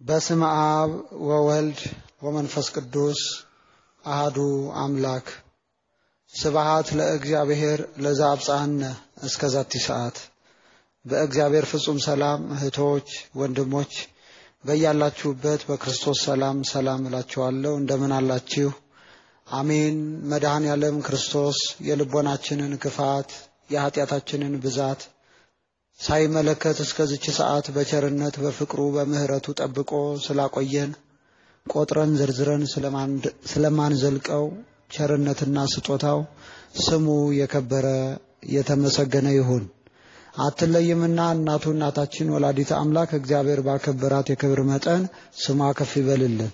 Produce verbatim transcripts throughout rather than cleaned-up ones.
በስመ አብ ወወልድ ወመንፈስ ቅዱስ አሐዱ አምላክ ስብሐት ለእግዚአብሔር ለዘአብጽሐነ እስከዛቲ ሰዓት። በእግዚአብሔር ፍጹም ሰላም እህቶች ወንድሞች በያላችሁበት በክርስቶስ ሰላም ሰላም እላችኋለሁ። እንደምን አላችሁ? አሜን። መድኃኔዓለም ክርስቶስ የልቦናችንን ክፋት የኃጢአታችንን ብዛት ሳይመለከት እስከዚች ሰዓት በቸርነት በፍቅሩ በምህረቱ ጠብቆ ስላቆየን ቆጥረን ዝርዝረን ስለማንዘልቀው ቸርነትና ስጦታው ስሙ የከበረ የተመሰገነ ይሁን። አትለይምና እናቱ እናታችን ወላዲተ አምላክ እግዚአብሔር ባከበራት የክብር መጠን ስሟ ከፍ ይበልልን።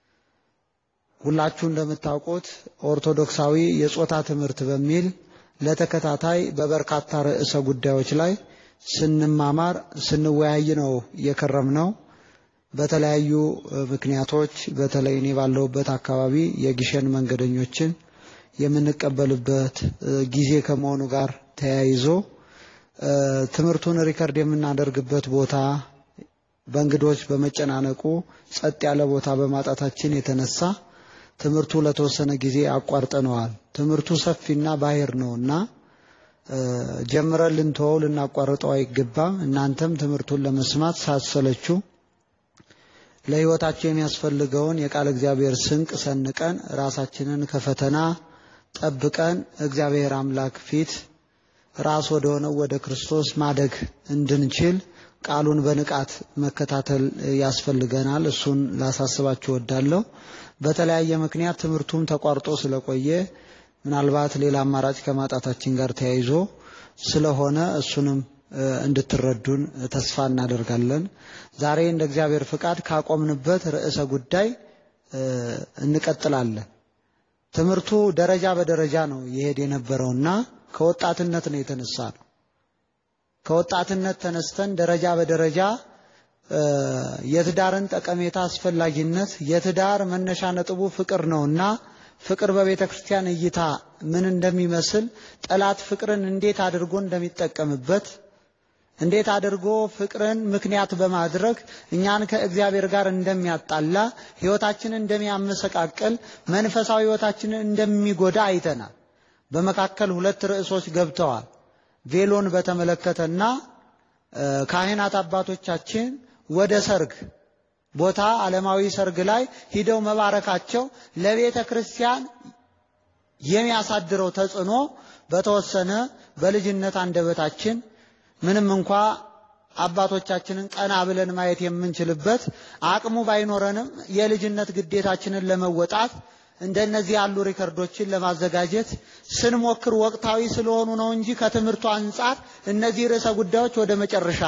ሁላችሁ እንደምታውቁት ኦርቶዶክሳዊ የጾታ ትምህርት በሚል ለተከታታይ በበርካታ ርዕሰ ጉዳዮች ላይ ስንማማር ስንወያይ ነው የከረምነው። በተለያዩ ምክንያቶች በተለይ እኔ ባለሁበት አካባቢ የግሸን መንገደኞችን የምንቀበልበት ጊዜ ከመሆኑ ጋር ተያይዞ ትምህርቱን ሪከርድ የምናደርግበት ቦታ በእንግዶች በመጨናነቁ ጸጥ ያለ ቦታ በማጣታችን የተነሳ ትምህርቱ ለተወሰነ ጊዜ አቋርጠነዋል። ትምህርቱ ሰፊና ባሕር ነውና ጀምረን ልንተወው ልናቋርጠው አይገባም። እናንተም ትምህርቱን ለመስማት ሳትሰለቹ ለሕይወታችን የሚያስፈልገውን የቃል እግዚአብሔር ስንቅ ሰንቀን ራሳችንን ከፈተና ጠብቀን እግዚአብሔር አምላክ ፊት ራስ ወደ ሆነው ወደ ክርስቶስ ማደግ እንድንችል ቃሉን በንቃት መከታተል ያስፈልገናል። እሱን ላሳስባችሁ እወዳለሁ። በተለያየ ምክንያት ትምህርቱም ተቋርጦ ስለቆየ ምናልባት ሌላ አማራጭ ከማጣታችን ጋር ተያይዞ ስለሆነ እሱንም እንድትረዱን ተስፋ እናደርጋለን። ዛሬ እንደ እግዚአብሔር ፍቃድ ካቆምንበት ርዕሰ ጉዳይ እንቀጥላለን። ትምህርቱ ደረጃ በደረጃ ነው ይሄድ የነበረውና ከወጣትነት ነው የተነሳው። ከወጣትነት ተነስተን ደረጃ በደረጃ የትዳርን ጠቀሜታ አስፈላጊነት የትዳር መነሻ ነጥቡ ፍቅር ነውና ፍቅር በቤተ ክርስቲያን እይታ ምን እንደሚመስል ጠላት ፍቅርን እንዴት አድርጎ እንደሚጠቀምበት እንዴት አድርጎ ፍቅርን ምክንያት በማድረግ እኛን ከእግዚአብሔር ጋር እንደሚያጣላ ሕይወታችንን እንደሚያመሰቃቅል መንፈሳዊ ሕይወታችንን እንደሚጎዳ አይተናል። በመካከል ሁለት ርዕሶች ገብተዋል። ቬሎን በተመለከተና ካህናት አባቶቻችን ወደ ሰርግ ቦታ ዓለማዊ ሰርግ ላይ ሂደው መባረካቸው ለቤተ ክርስቲያን የሚያሳድረው ተጽዕኖ በተወሰነ በልጅነት አንደበታችን ምንም እንኳን አባቶቻችንን ቀና ብለን ማየት የምንችልበት አቅሙ ባይኖረንም የልጅነት ግዴታችንን ለመወጣት እንደነዚህ ያሉ ሪከርዶችን ለማዘጋጀት ስንሞክር ወቅታዊ ስለሆኑ ነው እንጂ ከትምህርቱ አንፃር እነዚህ ርዕሰ ጉዳዮች ወደ መጨረሻ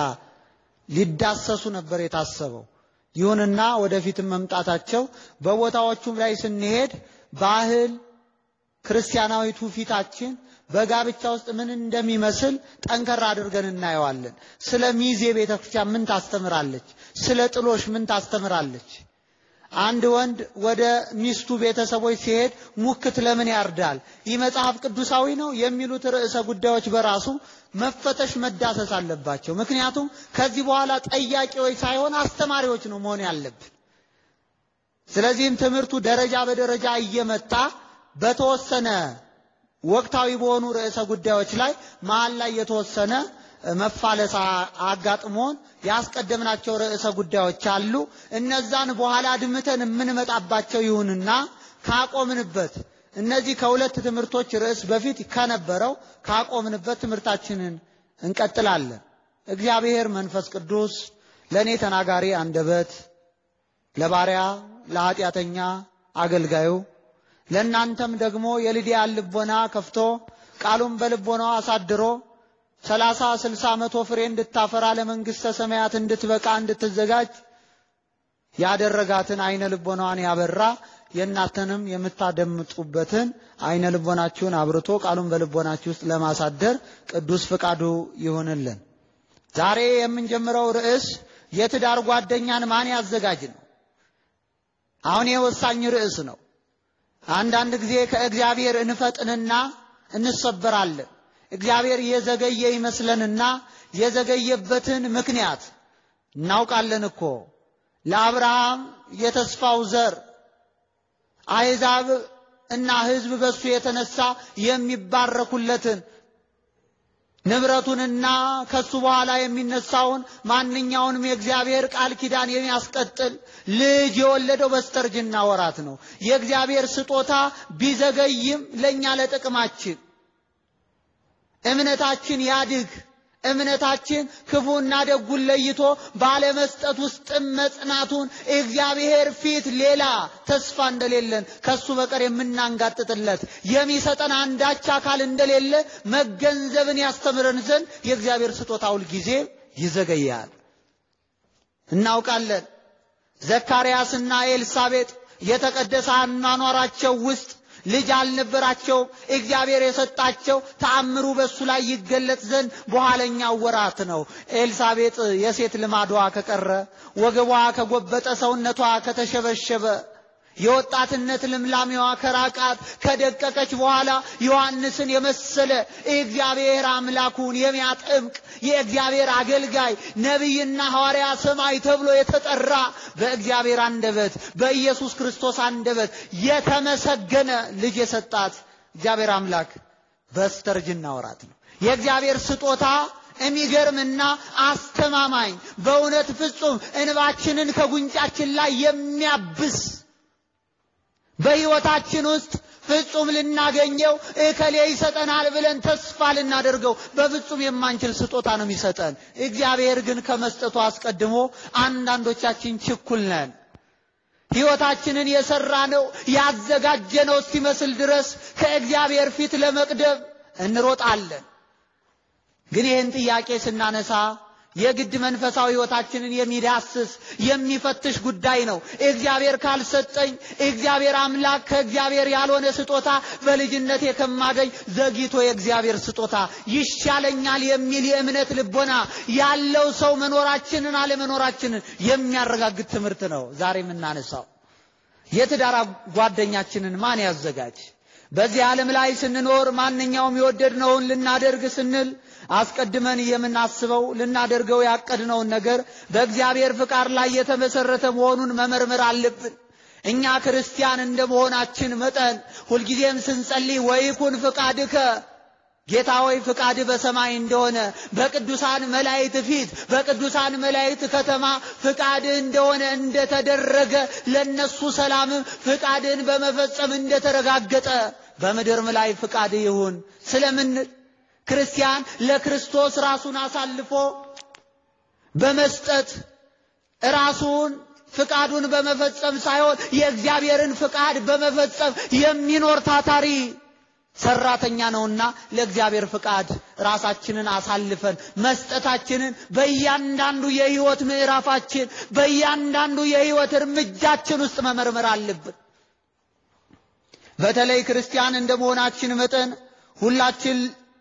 ሊዳሰሱ ነበር የታሰበው። ይሁንና ወደፊትም መምጣታቸው በቦታዎቹም ላይ ስንሄድ ባህል ክርስቲያናዊ ትውፊታችን በጋብቻ ውስጥ ምን እንደሚመስል ጠንከር አድርገን እናየዋለን። ስለ ሚዜ ቤተክርስቲያን ምን ታስተምራለች? ስለ ጥሎሽ ምን ታስተምራለች? አንድ ወንድ ወደ ሚስቱ ቤተሰቦች ሲሄድ ሙክት ለምን ያርዳል? ይህ መጽሐፍ ቅዱሳዊ ነው የሚሉት ርዕሰ ጉዳዮች በራሱ መፈተሽ መዳሰስ አለባቸው። ምክንያቱም ከዚህ በኋላ ጠያቂዎች ሳይሆን አስተማሪዎች ነው መሆን ያለብን። ስለዚህም ትምህርቱ ደረጃ በደረጃ እየመጣ በተወሰነ ወቅታዊ በሆኑ ርዕሰ ጉዳዮች ላይ መሃል ላይ የተወሰነ መፋለስ አጋጥሞን ያስቀደምናቸው ርዕሰ ጉዳዮች አሉ። እነዛን በኋላ ድምተን የምንመጣባቸው ይሁንና ካቆምንበት እነዚህ ከሁለት ትምህርቶች ርዕስ በፊት ከነበረው ካቆምንበት ትምህርታችንን እንቀጥላለን። እግዚአብሔር መንፈስ ቅዱስ ለኔ ተናጋሪ አንደበት ለባሪያ ለኃጢአተኛ አገልጋዩ ለእናንተም ደግሞ የልዲያ ልቦና ከፍቶ ቃሉን በልቦናው አሳድሮ ሰላሳ ስልሳ መቶ ፍሬ እንድታፈራ ለመንግስተ ሰማያት እንድትበቃ እንድትዘጋጅ ያደረጋትን አይነ ልቦናዋን ያበራ የእናንተንም የምታደምጡበትን አይነ ልቦናችሁን አብርቶ ቃሉን በልቦናችሁ ውስጥ ለማሳደር ቅዱስ ፍቃዱ ይሁንልን። ዛሬ የምንጀምረው ርዕስ የትዳር ጓደኛን ማን ያዘጋጅ ነው። አሁን የወሳኝ ርዕስ ነው። አንዳንድ ጊዜ ከእግዚአብሔር እንፈጥንና እንሰበራለን። እግዚአብሔር የዘገየ ይመስለንና የዘገየበትን ምክንያት እናውቃለን እኮ ለአብርሃም የተስፋው ዘር አሕዛብ እና ሕዝብ በሱ የተነሳ የሚባረኩለትን ንብረቱንና ከሱ በኋላ የሚነሳውን ማንኛውንም የእግዚአብሔር ቃል ኪዳን የሚያስቀጥል ልጅ የወለደው በስተርጅና ወራት ነው። የእግዚአብሔር ስጦታ ቢዘገይም ለኛ ለጥቅማችን እምነታችን ያድግ፣ እምነታችን ክፉና ደጉን ለይቶ ባለመስጠት ውስጥ መጽናቱን እግዚአብሔር ፊት ሌላ ተስፋ እንደሌለን ከሱ በቀር የምናንጋጥጥለት የሚሰጠን አንዳች አካል እንደሌለ መገንዘብን ያስተምረን ዘንድ የእግዚአብሔር ስጦታ ሁል ጊዜ ይዘገያል። እናውቃለን። ዘካርያስና ኤልሳቤጥ የተቀደሰ አኗኗራቸው ውስጥ ልጅ አልነበራቸው። እግዚአብሔር የሰጣቸው ተአምሩ በሱ ላይ ይገለጥ ዘንድ በኋለኛው ወራት ነው። ኤልሳቤጥ የሴት ልማዷ ከቀረ፣ ወገቧ ከጎበጠ፣ ሰውነቷ ከተሸበሸበ፣ የወጣትነት ልምላሜዋ ከራቃት ከደቀቀች በኋላ ዮሐንስን የመሰለ እግዚአብሔር አምላኩን የሚያጠምቅ የእግዚአብሔር አገልጋይ ነቢይና ሐዋርያ ሰማይ ተብሎ የተጠራ በእግዚአብሔር አንደበት በኢየሱስ ክርስቶስ አንደበት የተመሰገነ ልጅ የሰጣት እግዚአብሔር አምላክ በስተርጅና ወራት ነው። የእግዚአብሔር ስጦታ የሚገርምና አስተማማኝ በእውነት ፍጹም እንባችንን ከጉንጫችን ላይ የሚያብስ በሕይወታችን ውስጥ ፍጹም ልናገኘው እከሌ ይሰጠናል ብለን ተስፋ ልናደርገው በፍጹም የማንችል ስጦታ ነው የሚሰጠን። እግዚአብሔር ግን ከመስጠቱ አስቀድሞ አንዳንዶቻችን ችኩል ነን። ሕይወታችንን የሰራነው ያዘጋጀነው እስኪመስል ድረስ ከእግዚአብሔር ፊት ለመቅደም እንሮጣለን። ግን ይህን ጥያቄ ስናነሳ የግድ መንፈሳዊ ሕይወታችንን የሚዳስስ የሚፈትሽ ጉዳይ ነው። እግዚአብሔር ካልሰጠኝ እግዚአብሔር አምላክ ከእግዚአብሔር ያልሆነ ስጦታ በልጅነቴ ከማገኝ ዘግይቶ የእግዚአብሔር ስጦታ ይሻለኛል የሚል የእምነት ልቦና ያለው ሰው መኖራችንን አለመኖራችንን የሚያረጋግጥ ትምህርት ነው ዛሬ የምናነሳው። የትዳር ጓደኛችንን ማን ያዘጋጅ? በዚህ ዓለም ላይ ስንኖር ማንኛውም የወደድነውን ልናደርግ ስንል አስቀድመን የምናስበው ልናደርገው ያቀድነውን ነገር በእግዚአብሔር ፍቃድ ላይ የተመሰረተ መሆኑን መመርመር አለብን። እኛ ክርስቲያን እንደመሆናችን መጠን ሁልጊዜም ስንጸልይ ወይኩን ፍቃድከ፣ ጌታ ሆይ ፍቃድ በሰማይ እንደሆነ በቅዱሳን መላእክት ፊት በቅዱሳን መላእክት ከተማ ፍቃድ እንደሆነ እንደተደረገ ለነሱ ሰላም ፍቃድን በመፈጸም እንደተረጋገጠ በምድርም ላይ ፍቃድ ይሁን ስለምን ክርስቲያን ለክርስቶስ ራሱን አሳልፎ በመስጠት ራሱን ፍቃዱን በመፈጸም ሳይሆን የእግዚአብሔርን ፍቃድ በመፈጸም የሚኖር ታታሪ ሰራተኛ ነውና ለእግዚአብሔር ፍቃድ ራሳችንን አሳልፈን መስጠታችንን በእያንዳንዱ የሕይወት ምዕራፋችን በእያንዳንዱ የሕይወት እርምጃችን ውስጥ መመርመር አለብን። በተለይ ክርስቲያን እንደመሆናችን መጠን ሁላችን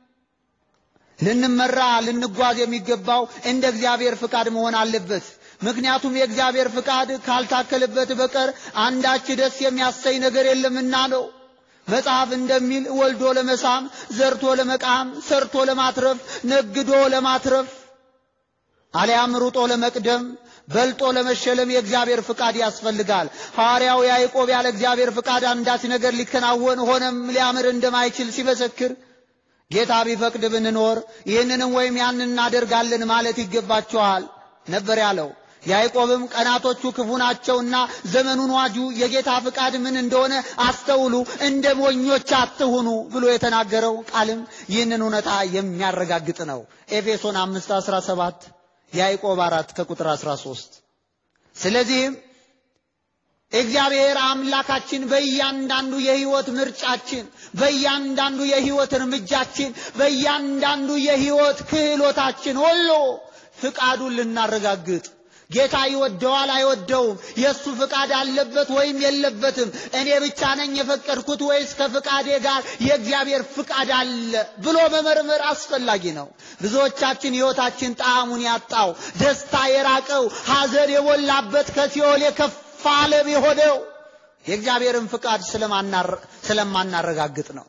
ልንመራ ልንጓዝ የሚገባው እንደ እግዚአብሔር ፍቃድ መሆን አለበት። ምክንያቱም የእግዚአብሔር ፍቃድ ካልታከለበት በቀር አንዳች ደስ የሚያሰኝ ነገር የለምና ነው። መጽሐፍ እንደሚል ወልዶ ለመሳም፣ ዘርቶ ለመቃም፣ ሰርቶ ለማትረፍ፣ ነግዶ ለማትረፍ አልያም ሩጦ ለመቅደም በልጦ ለመሸለም የእግዚአብሔር ፍቃድ ያስፈልጋል። ሐዋርያው ያዕቆብ ያለ እግዚአብሔር ፍቃድ አንዳች ነገር ሊከናወን ሆነም ሊያምር እንደማይችል ሲመሰክር ጌታ ቢፈቅድ ብንኖር ይህንንም ወይም ያንን እናደርጋለን ማለት ይገባቸዋል ነበር ያለው። ያዕቆብም ቀናቶቹ ክፉ ናቸውና ዘመኑን ዋጁ፣ የጌታ ፍቃድ ምን እንደሆነ አስተውሉ፣ እንደ ሞኞች አትሁኑ ብሎ የተናገረው ቃልም ይህንን እውነታ የሚያረጋግጥ ነው። ኤፌሶን አምስት አስራ ሰባት ያዕቆብ አራት ከቁጥር አስራ ሶስት። ስለዚህም እግዚአብሔር አምላካችን በእያንዳንዱ የሕይወት ምርጫችን በእያንዳንዱ የሕይወት እርምጃችን በእያንዳንዱ የሕይወት ክህሎታችን ሁሉ ፍቃዱን ልናረጋግጥ ጌታ ይወደዋል አይወደውም፣ የሱ ፍቃድ አለበት ወይም የለበትም፣ እኔ ብቻ ነኝ የፈቀድኩት ወይስ ከፍቃዴ ጋር የእግዚአብሔር ፍቃድ አለ ብሎ መመርመር አስፈላጊ ነው። ብዙዎቻችን ሕይወታችን ጣዕሙን ያጣው፣ ደስታ የራቀው፣ ሐዘን የሞላበት ከሲኦል የከፋ ዓለም የሆነው የእግዚአብሔርን ፍቃድ ስለማናረጋግጥ ነው።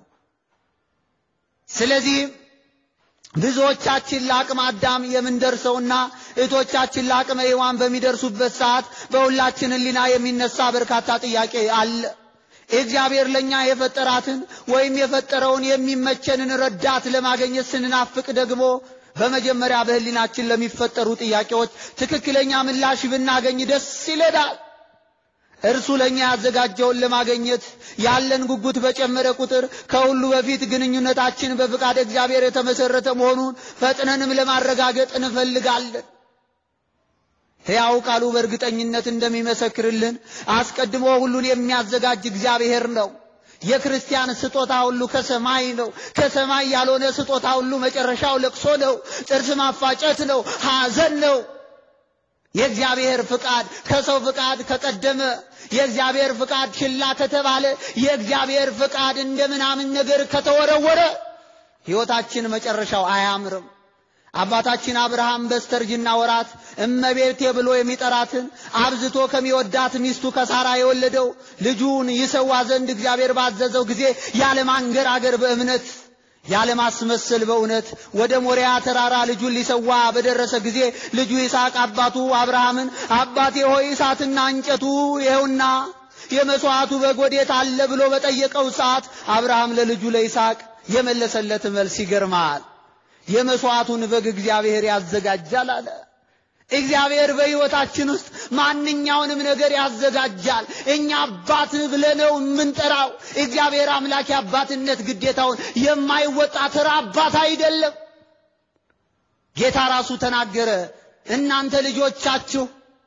ስለዚህ ብዙዎቻችን ለአቅመ አዳም የምንደርሰውና እቶቻችን ለአቅመ ሔዋን በሚደርሱበት ሰዓት በሁላችን ሕሊና የሚነሳ በርካታ ጥያቄ አለ። እግዚአብሔር ለኛ የፈጠራትን ወይም የፈጠረውን የሚመቸንን ረዳት ለማግኘት ስንናፍቅ ደግሞ በመጀመሪያ በሕሊናችን ለሚፈጠሩ ጥያቄዎች ትክክለኛ ምላሽ ብናገኝ ደስ ይለናል። እርሱ ለኛ ያዘጋጀውን ለማግኘት ያለን ጉጉት በጨመረ ቁጥር ከሁሉ በፊት ግንኙነታችን በፍቃድ እግዚአብሔር የተመሰረተ መሆኑን ፈጥነንም ለማረጋገጥ እንፈልጋለን። ሕያው ቃሉ በእርግጠኝነት እንደሚመሰክርልን አስቀድሞ ሁሉን የሚያዘጋጅ እግዚአብሔር ነው። የክርስቲያን ስጦታ ሁሉ ከሰማይ ነው። ከሰማይ ያልሆነ ስጦታ ሁሉ መጨረሻው ለቅሶ ነው፣ ጥርስ ማፋጨት ነው፣ ሐዘን ነው። የእግዚአብሔር ፍቃድ ከሰው ፍቃድ ከቀደመ የእግዚአብሔር ፍቃድ ችላ ከተባለ የእግዚአብሔር ፍቃድ እንደምናምን ነገር ከተወረወረ ሕይወታችን መጨረሻው አያምርም። አባታችን አብርሃም በስተርጅና ወራት እመቤቴ ብሎ የሚጠራትን አብዝቶ ከሚወዳት ሚስቱ ከሳራ የወለደው ልጁን ይሰዋ ዘንድ እግዚአብሔር ባዘዘው ጊዜ ያለ ማንገራገር በእምነት ያለ ማስመሰል በእውነት ወደ ሞሪያ ተራራ ልጁን ሊሰዋ በደረሰ ጊዜ ልጁ ይስሐቅ አባቱ አብርሃምን አባቴ ሆይ እሳትና እንጨቱ ይኸውና የመስዋዕቱ በግ ወዴት አለ ብሎ በጠየቀው ሰዓት አብርሃም ለልጁ ለይስሐቅ የመለሰለት መልስ ይገርማል። የመስዋዕቱን በግ እግዚአብሔር ያዘጋጃል አለ። እግዚአብሔር በሕይወታችን ውስጥ ማንኛውንም ነገር ያዘጋጃል። እኛ አባት ብለነው የምንጠራው እግዚአብሔር አምላክ የአባትነት ግዴታውን የማይወጣ ተራ አባት አይደለም። ጌታ ራሱ ተናገረ። እናንተ ልጆቻችሁ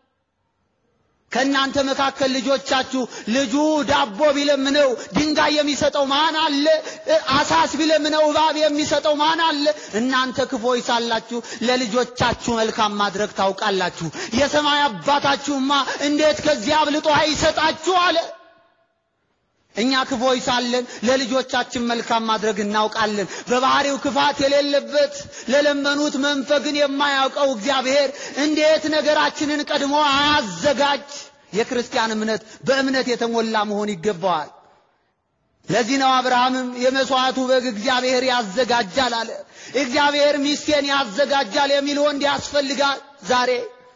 ከእናንተ መካከል ልጆቻችሁ ልጁ ዳቦ ቢለምነው ድንጋይ የሚሰጠው ማን አለ? አሳስ ቢለምነው እባብ የሚሰጠው ማን አለ? እናንተ ክፎች ሳላችሁ ለልጆቻችሁ መልካም ማድረግ ታውቃላችሁ፣ የሰማይ አባታችሁማ እንዴት ከዚህ አብልጦ አይሰጣችሁ አለ። እኛ ክፎች ሳለን ለልጆቻችን መልካም ማድረግ እናውቃለን። በባህሪው ክፋት የሌለበት ለለመኑት መንፈግን የማያውቀው እግዚአብሔር እንዴት ነገራችንን ቀድሞ አያዘጋጅ? የክርስቲያን እምነት በእምነት የተሞላ መሆን ይገባዋል። ለዚህ ነው አብርሃምም የመስዋዕቱ በግ እግዚአብሔር ያዘጋጃል አለ። እግዚአብሔር ሚስቴን ያዘጋጃል የሚል ወንድ ያስፈልጋል። ዛሬ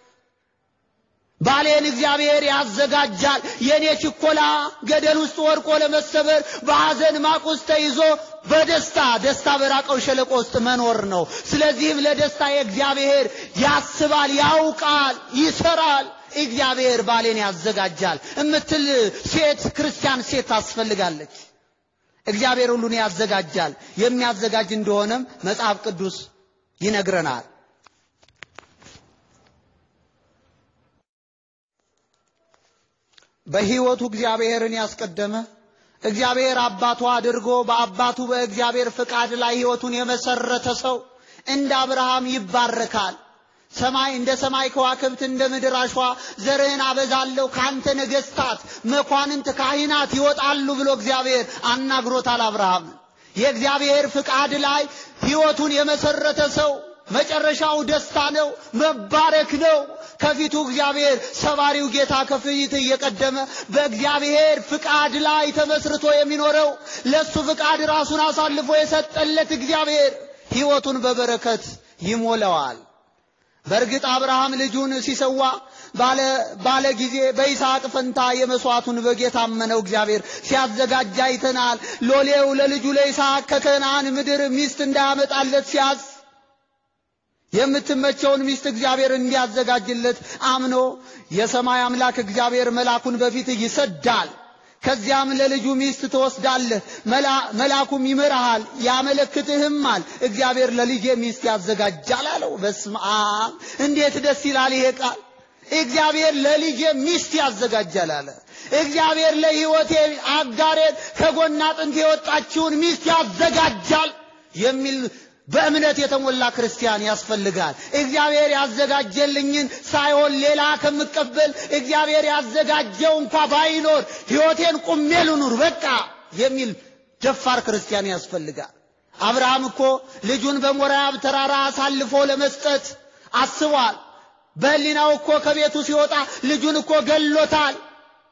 ባሌን እግዚአብሔር ያዘጋጃል። የኔ ችኮላ ገደል ውስጥ ወርቆ ለመሰበር በሐዘን ማቅ ውስጥ ተይዞ በደስታ ደስታ በራቀው ሸለቆ ውስጥ መኖር ነው። ስለዚህም ለደስታ እግዚአብሔር ያስባል፣ ያውቃል፣ ይሰራል። እግዚአብሔር ባሌን ያዘጋጃል እምትል ሴት ክርስቲያን ሴት ታስፈልጋለች። እግዚአብሔር ሁሉን ያዘጋጃል። የሚያዘጋጅ እንደሆነም መጽሐፍ ቅዱስ ይነግረናል። በሕይወቱ እግዚአብሔርን ያስቀደመ እግዚአብሔር አባቱ አድርጎ በአባቱ በእግዚአብሔር ፍቃድ ላይ ሕይወቱን የመሰረተ ሰው እንደ አብርሃም ይባረካል። ሰማይ እንደ ሰማይ ከዋክብት እንደ ምድር አሸዋ ዘርህን አበዛለሁ፣ ካንተ ነገሥታት መኳንንት ካህናት ይወጣሉ ብሎ እግዚአብሔር አናግሮታል አብርሃም። የእግዚአብሔር ፍቃድ ላይ ሕይወቱን የመሰረተ ሰው መጨረሻው ደስታ ነው፣ መባረክ ነው። ከፊቱ እግዚአብሔር ሰባሪው ጌታ ከፊት እየቀደመ በእግዚአብሔር ፍቃድ ላይ ተመስርቶ የሚኖረው ለሱ ፍቃድ ራሱን አሳልፎ የሰጠለት እግዚአብሔር ሕይወቱን በበረከት ይሞላዋል። በእርግጥ አብርሃም ልጁን ሲሰዋ ባለ ባለ ጊዜ በይስሐቅ ፈንታ የመስዋዕቱን በግ የታመነው እግዚአብሔር ሲያዘጋጅ አይተናል። ሎሌው ለልጁ ለይስሐቅ ከከነዓን ምድር ሚስት እንዳያመጣለት ሲያዝ የምትመቸውን ሚስት እግዚአብሔር እንዲያዘጋጅለት አምኖ የሰማይ አምላክ እግዚአብሔር መልአኩን በፊት ይሰዳል። ከዚያም ለልጁ ሚስት ትወስዳለህ፣ መልአኩም ይመራሃል ያመለክትህማል። እግዚአብሔር ለልጄ ሚስት ያዘጋጃል አለው። በስመ አብ! እንዴት ደስ ይላል ይሄ ቃል! እግዚአብሔር ለልጄ ሚስት ያዘጋጃል አለ። እግዚአብሔር ለሕይወቴ አጋሬን ከጎና አጥንት የወጣችውን ሚስት ያዘጋጃል የሚል በእምነት የተሞላ ክርስቲያን ያስፈልጋል። እግዚአብሔር ያዘጋጀልኝን ሳይሆን ሌላ ከመቀበል እግዚአብሔር ያዘጋጀው እንኳን ባይኖር ሕይወቴን ቁሜ ልኑር በቃ የሚል ደፋር ክርስቲያን ያስፈልጋል። አብርሃም እኮ ልጁን በሞሪያ ተራራ አሳልፎ ለመስጠት አስቧል። በሕሊናው እኮ ከቤቱ ሲወጣ ልጁን እኮ ገሎታል።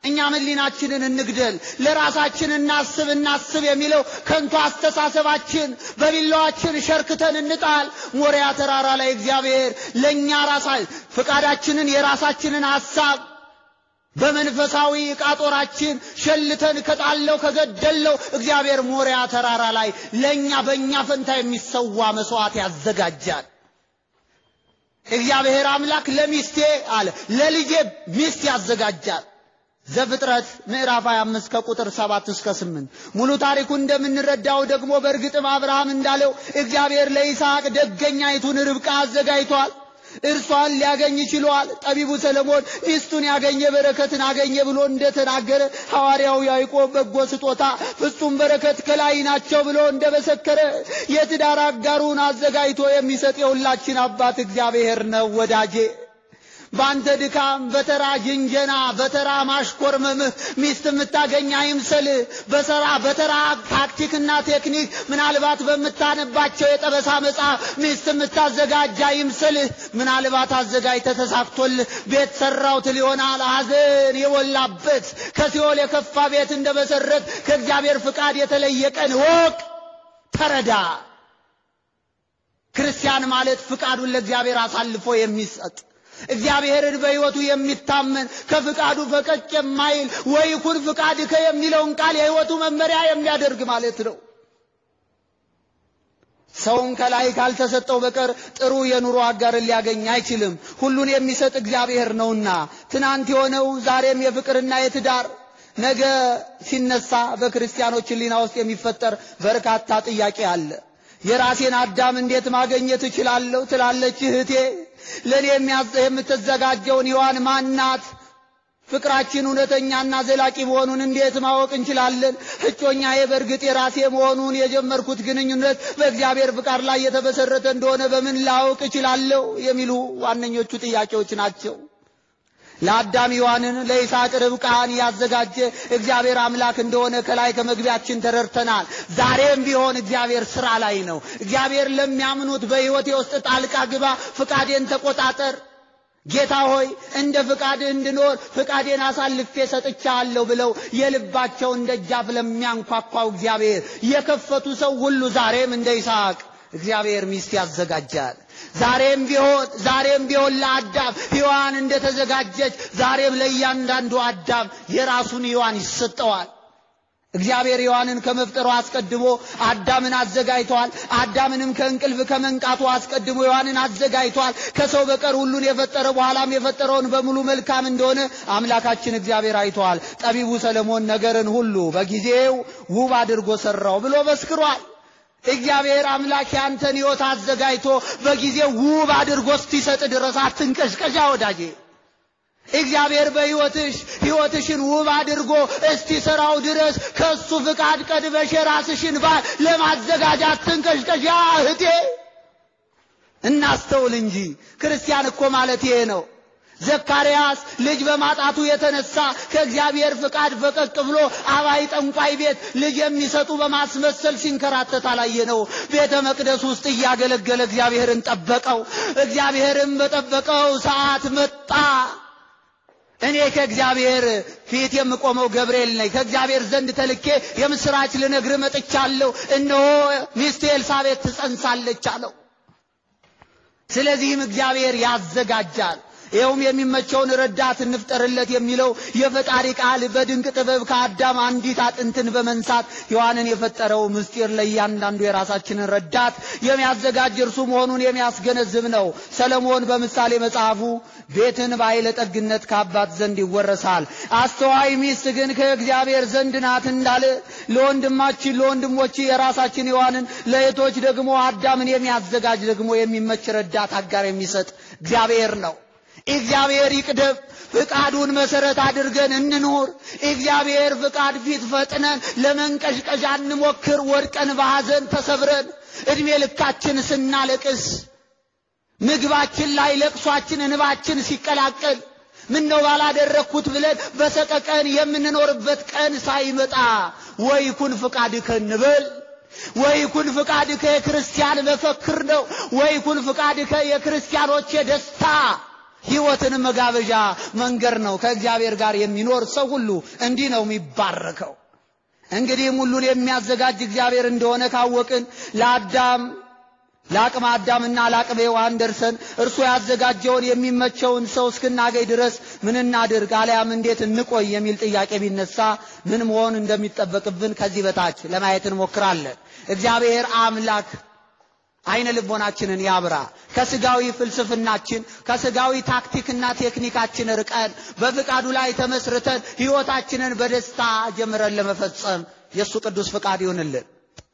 እኛ ህሊናችንን እንግደል ለራሳችን እናስብ እናስብ የሚለው ከንቱ አስተሳሰባችን በቢላዋችን ሸርክተን እንጣል። ሞሪያ ተራራ ላይ እግዚአብሔር ለኛ ራሳ ፍቃዳችንን የራሳችንን ሐሳብ በመንፈሳዊ ቃጦራችን ሸልተን ከጣለው ከገደለው እግዚአብሔር ሞሪያ ተራራ ላይ ለኛ በእኛ ፈንታ የሚሰዋ መስዋዕት ያዘጋጃል። እግዚአብሔር አምላክ ለሚስቴ አለ ለልጄ ሚስት ያዘጋጃል። ዘፍጥረት ምዕራፍ ሃያ አምስት ከቁጥር ሰባት እስከ ስምንት ሙሉ ታሪኩ እንደምንረዳው ደግሞ በእርግጥም አብርሃም እንዳለው እግዚአብሔር ለይስሐቅ ደገኛይቱን ርብቃ አዘጋጅቷል። እርሷን ሊያገኝ ይችላል። ጠቢቡ ሰለሞን ሚስቱን ያገኘ በረከትን አገኘ ብሎ እንደተናገረ ሐዋርያው ያዕቆብ በጎ ስጦታ ፍጹም በረከት ከላይ ናቸው ብሎ እንደመሰከረ የትዳር አጋሩን አዘጋጅቶ የሚሰጥ የሁላችን አባት እግዚአብሔር ነው። ወዳጄ ባንተ ድካም በተራ ጅንጀና በተራ ማሽኮርመምህ ሚስት የምታገኝ አይምሰል። በሰራ በተራ ታክቲክና ቴክኒክ ምናልባት በመታነባቸው የጠበሳ መጽሐፍ ሚስት የምታዘጋጅ አይምሰል። ምናልባት አዘጋጅተህ ተሳክቶልህ ቤት ሰራው ትል ይሆናል። ሐዘን የሞላበት ከሲኦል የከፋ ቤት እንደመሰረት ከእግዚአብሔር ፍቃድ የተለየ ቀን ወቅ ተረዳ። ክርስቲያን ማለት ፍቃዱን ለእግዚአብሔር አሳልፎ የሚሰጥ እግዚአብሔርን በሕይወቱ የሚታመን ከፍቃዱ ፈቀቅ የማይል ወይኩን ፍቃድከ የሚለውን ቃል የሕይወቱ መመሪያ የሚያደርግ ማለት ነው። ሰውን ከላይ ካልተሰጠው በቀር ጥሩ የኑሮ አጋርን ሊያገኝ አይችልም። ሁሉን የሚሰጥ እግዚአብሔር ነውና ትናንት የሆነው ዛሬም የፍቅርና የትዳር ነገ ሲነሳ በክርስቲያኖች ሕሊና ውስጥ የሚፈጠር በርካታ ጥያቄ አለ። የራሴን አዳም እንዴት ማግኘት እችላለሁ ትላለች እህቴ። ለኔ የምትዘጋጀውን ሔዋን ማናት? ፍቅራችን እውነተኛና ዘላቂ መሆኑን እንዴት ማወቅ እንችላለን? እጮኛዬ በእርግጥ የራሴ መሆኑን የጀመርኩት ግንኙነት በእግዚአብሔር ፍቃድ ላይ የተመሰረተ እንደሆነ በምን ላውቅ እችላለሁ? የሚሉ ዋነኞቹ ጥያቄዎች ናቸው። ለአዳም ሔዋንን ለይስሐቅ ርብቃን ያዘጋጀ እግዚአብሔር አምላክ እንደሆነ ከላይ ከመግቢያችን ተረድተናል። ዛሬም ቢሆን እግዚአብሔር ስራ ላይ ነው። እግዚአብሔር ለሚያምኑት በሕይወቴ ውስጥ ጣልቃ ግባ፣ ፍቃዴን ተቆጣጠር፣ ጌታ ሆይ እንደ ፍቃድህ እንድኖር ፍቃዴን አሳልፌ ሰጥቻለሁ ብለው የልባቸውን ደጃፍ ለሚያንኳኳው እግዚአብሔር የከፈቱ ሰው ሁሉ ዛሬም እንደ ይስሐቅ እግዚአብሔር ሚስት ያዘጋጃል። ዛሬም ቢሆን ዛሬም ቢሆን ለአዳም ሔዋን እንደተዘጋጀች ዛሬም ለእያንዳንዱ አዳም የራሱን ሔዋን ይሰጠዋል። እግዚአብሔር ሔዋንን ከመፍጠሩ አስቀድሞ አዳምን አዘጋጅቷል። አዳምንም ከእንቅልፍ ከመንቃቱ አስቀድሞ ሔዋንን አዘጋጅቷል። ከሰው በቀር ሁሉን የፈጠረ በኋላም የፈጠረውን በሙሉ መልካም እንደሆነ አምላካችን እግዚአብሔር አይቷል። ጠቢቡ ሰለሞን ነገርን ሁሉ በጊዜው ውብ አድርጎ ሰራው ብሎ መስክሯል። እግዚአብሔር አምላክ ያንተን ሕይወት አዘጋጅቶ በጊዜው ውብ አድርጎ እስኪሰጥ ድረስ አትንቀሽቀሻ ወዳጄ። እግዚአብሔር በሕይወትሽ ሕይወትሽን ውብ አድርጎ እስኪሰራው ድረስ ከሱ ፍቃድ ቀድመሽ ራስሽን ባል ለማዘጋጃት አትንቀሽቀሻ እህቴ። እናስተውል እንጂ ክርስቲያን እኮ ማለት ይሄ ነው። ዘካርያስ ልጅ በማጣቱ የተነሳ ከእግዚአብሔር ፍቃድ ፈቀቅ ብሎ አባይ ጠንቋይ ቤት ልጅ የሚሰጡ በማስመሰል ሲንከራተት አላየነው። ቤተ መቅደስ ውስጥ እያገለገለ እግዚአብሔርን ጠበቀው። እግዚአብሔርን በጠበቀው ሰዓት መጣ። እኔ ከእግዚአብሔር ፊት የምቆመው ገብርኤል ነኝ፣ ከእግዚአብሔር ዘንድ ተልኬ የምስራች ልነግር መጥቻለሁ። እነሆ ሚስቴ ኤልሳቤጥ ትጸንሳለች አለው። ስለዚህም እግዚአብሔር ያዘጋጃል። ይኸውም የሚመቸውን ረዳት እንፍጠርለት የሚለው የፈጣሪ ቃል በድንቅ ጥበብ ከአዳም አንዲት አጥንትን በመንሳት ሔዋንን የፈጠረው ምስጢር ለእያንዳንዱ የራሳችንን ረዳት የሚያዘጋጅ እርሱ መሆኑን የሚያስገነዝብ ነው። ሰለሞን በምሳሌ መጽሐፉ ቤትን ባለጠግነት ከአባት ዘንድ ይወረሳል፣ አስተዋይ ሚስት ግን ከእግዚአብሔር ዘንድ ናት እንዳለ ለወንድማችን ለወንድሞች የራሳችን ሔዋንን ለእህቶች ደግሞ አዳምን የሚያዘጋጅ ደግሞ የሚመች ረዳት አጋር የሚሰጥ እግዚአብሔር ነው። እግዚአብሔር ይቅደም። ፍቃዱን መሰረት አድርገን እንኖር። እግዚአብሔር ፍቃድ ፊት ፈጥነን ለመንቀሽቀሻ እንሞክር። ወድቀን በሐዘን ተሰብረን እድሜ ልካችን ስናለቅስ ምግባችን ላይ ለቅሷችን እንባችን ሲቀላቀል ምን ነው ባላደረኩት ብለን በሰቀቀን የምንኖርበት ቀን ሳይመጣ ወይኩን ፍቃድከ እንበል። ወይኩን ፍቃድከ የክርስቲያን መፈክር ነው። ወይኩን ፍቃድከ የክርስቲያኖች ደስታ ሕይወትን መጋበዣ መንገድ ነው። ከእግዚአብሔር ጋር የሚኖር ሰው ሁሉ እንዲህ ነው የሚባረከው። እንግዲህ ሁሉን የሚያዘጋጅ እግዚአብሔር እንደሆነ ካወቅን ለአዳም ለአቅመ አዳምና ለአቅመ ሔዋን ደርሰን እርሱ ያዘጋጀውን የሚመቸውን ሰው እስክናገኝ ድረስ ምን እናድርግ አልያም እንዴት እንቆይ የሚል ጥያቄ ቢነሳ ምን መሆን እንደሚጠበቅብን ከዚህ በታች ለማየት እንሞክራለን። እግዚአብሔር አምላክ አይነ ልቦናችንን ያብራ። ከስጋዊ ፍልስፍናችን ከስጋዊ ታክቲክና ቴክኒካችን ርቀን በፍቃዱ ላይ ተመስርተን ሕይወታችንን በደስታ ጀምረን ለመፈጸም የሱ ቅዱስ ፍቃድ ይሁንልን።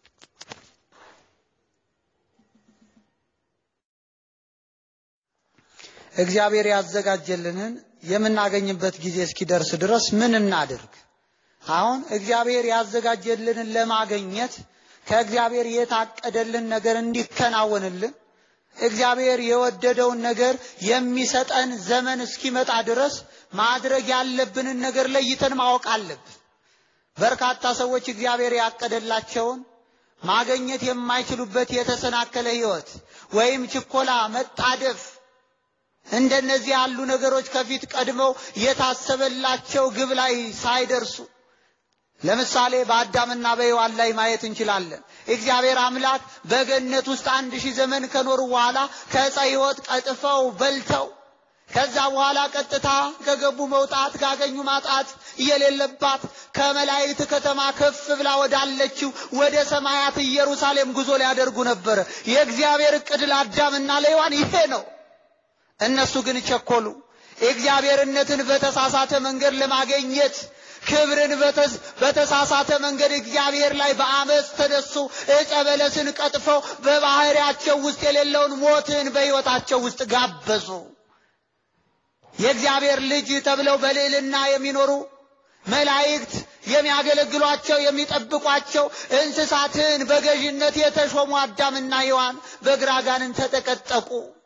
እግዚአብሔር ያዘጋጀልንን የምናገኝበት ጊዜ እስኪደርስ ድረስ ምን እናድርግ? አሁን እግዚአብሔር ያዘጋጀልንን ለማግኘት ከእግዚአብሔር የታቀደልን ነገር እንዲከናወንልን እግዚአብሔር የወደደውን ነገር የሚሰጠን ዘመን እስኪመጣ ድረስ ማድረግ ያለብንን ነገር ለይተን ማወቅ አለብን። በርካታ ሰዎች እግዚአብሔር ያቀደላቸውን ማግኘት የማይችሉበት የተሰናከለ ሕይወት ወይም ችኮላ፣ መጣደፍ እንደነዚህ ያሉ ነገሮች ከፊት ቀድመው የታሰበላቸው ግብ ላይ ሳይደርሱ ለምሳሌ በአዳምና በሔዋን ላይ ማየት እንችላለን። እግዚአብሔር አምላክ በገነት ውስጥ አንድ ሺህ ዘመን ከኖሩ በኋላ ከዕፀ ሕይወት ቀጥፈው በልተው ከዛ በኋላ ቀጥታ ከገቡ መውጣት ካገኙ ማጣት የሌለባት ከመላእክት ከተማ ከፍ ብላ ወዳለችው ወደ ሰማያት ኢየሩሳሌም ጉዞ ሊያደርጉ ነበር። የእግዚአብሔር ዕቅድ ለአዳምና ለሔዋን ይሄ ነው። እነሱ ግን ቸኮሉ። እግዚአብሔርነትን በተሳሳተ መንገድ ለማግኘት ክብርን በተሳሳተ መንገድ እግዚአብሔር ላይ በአመፅ ተነሱ። ዕፀ በለስን ቀጥፈው በባህሪያቸው ውስጥ የሌለውን ሞትን በሕይወታቸው ውስጥ ጋበዙ። የእግዚአብሔር ልጅ ተብለው በልዕልና የሚኖሩ መላእክት የሚያገለግሏቸው የሚጠብቋቸው እንስሳትን በገዥነት የተሾሙ አዳምና ሔዋን በግራ አጋንንት ተጠቀጠቁ።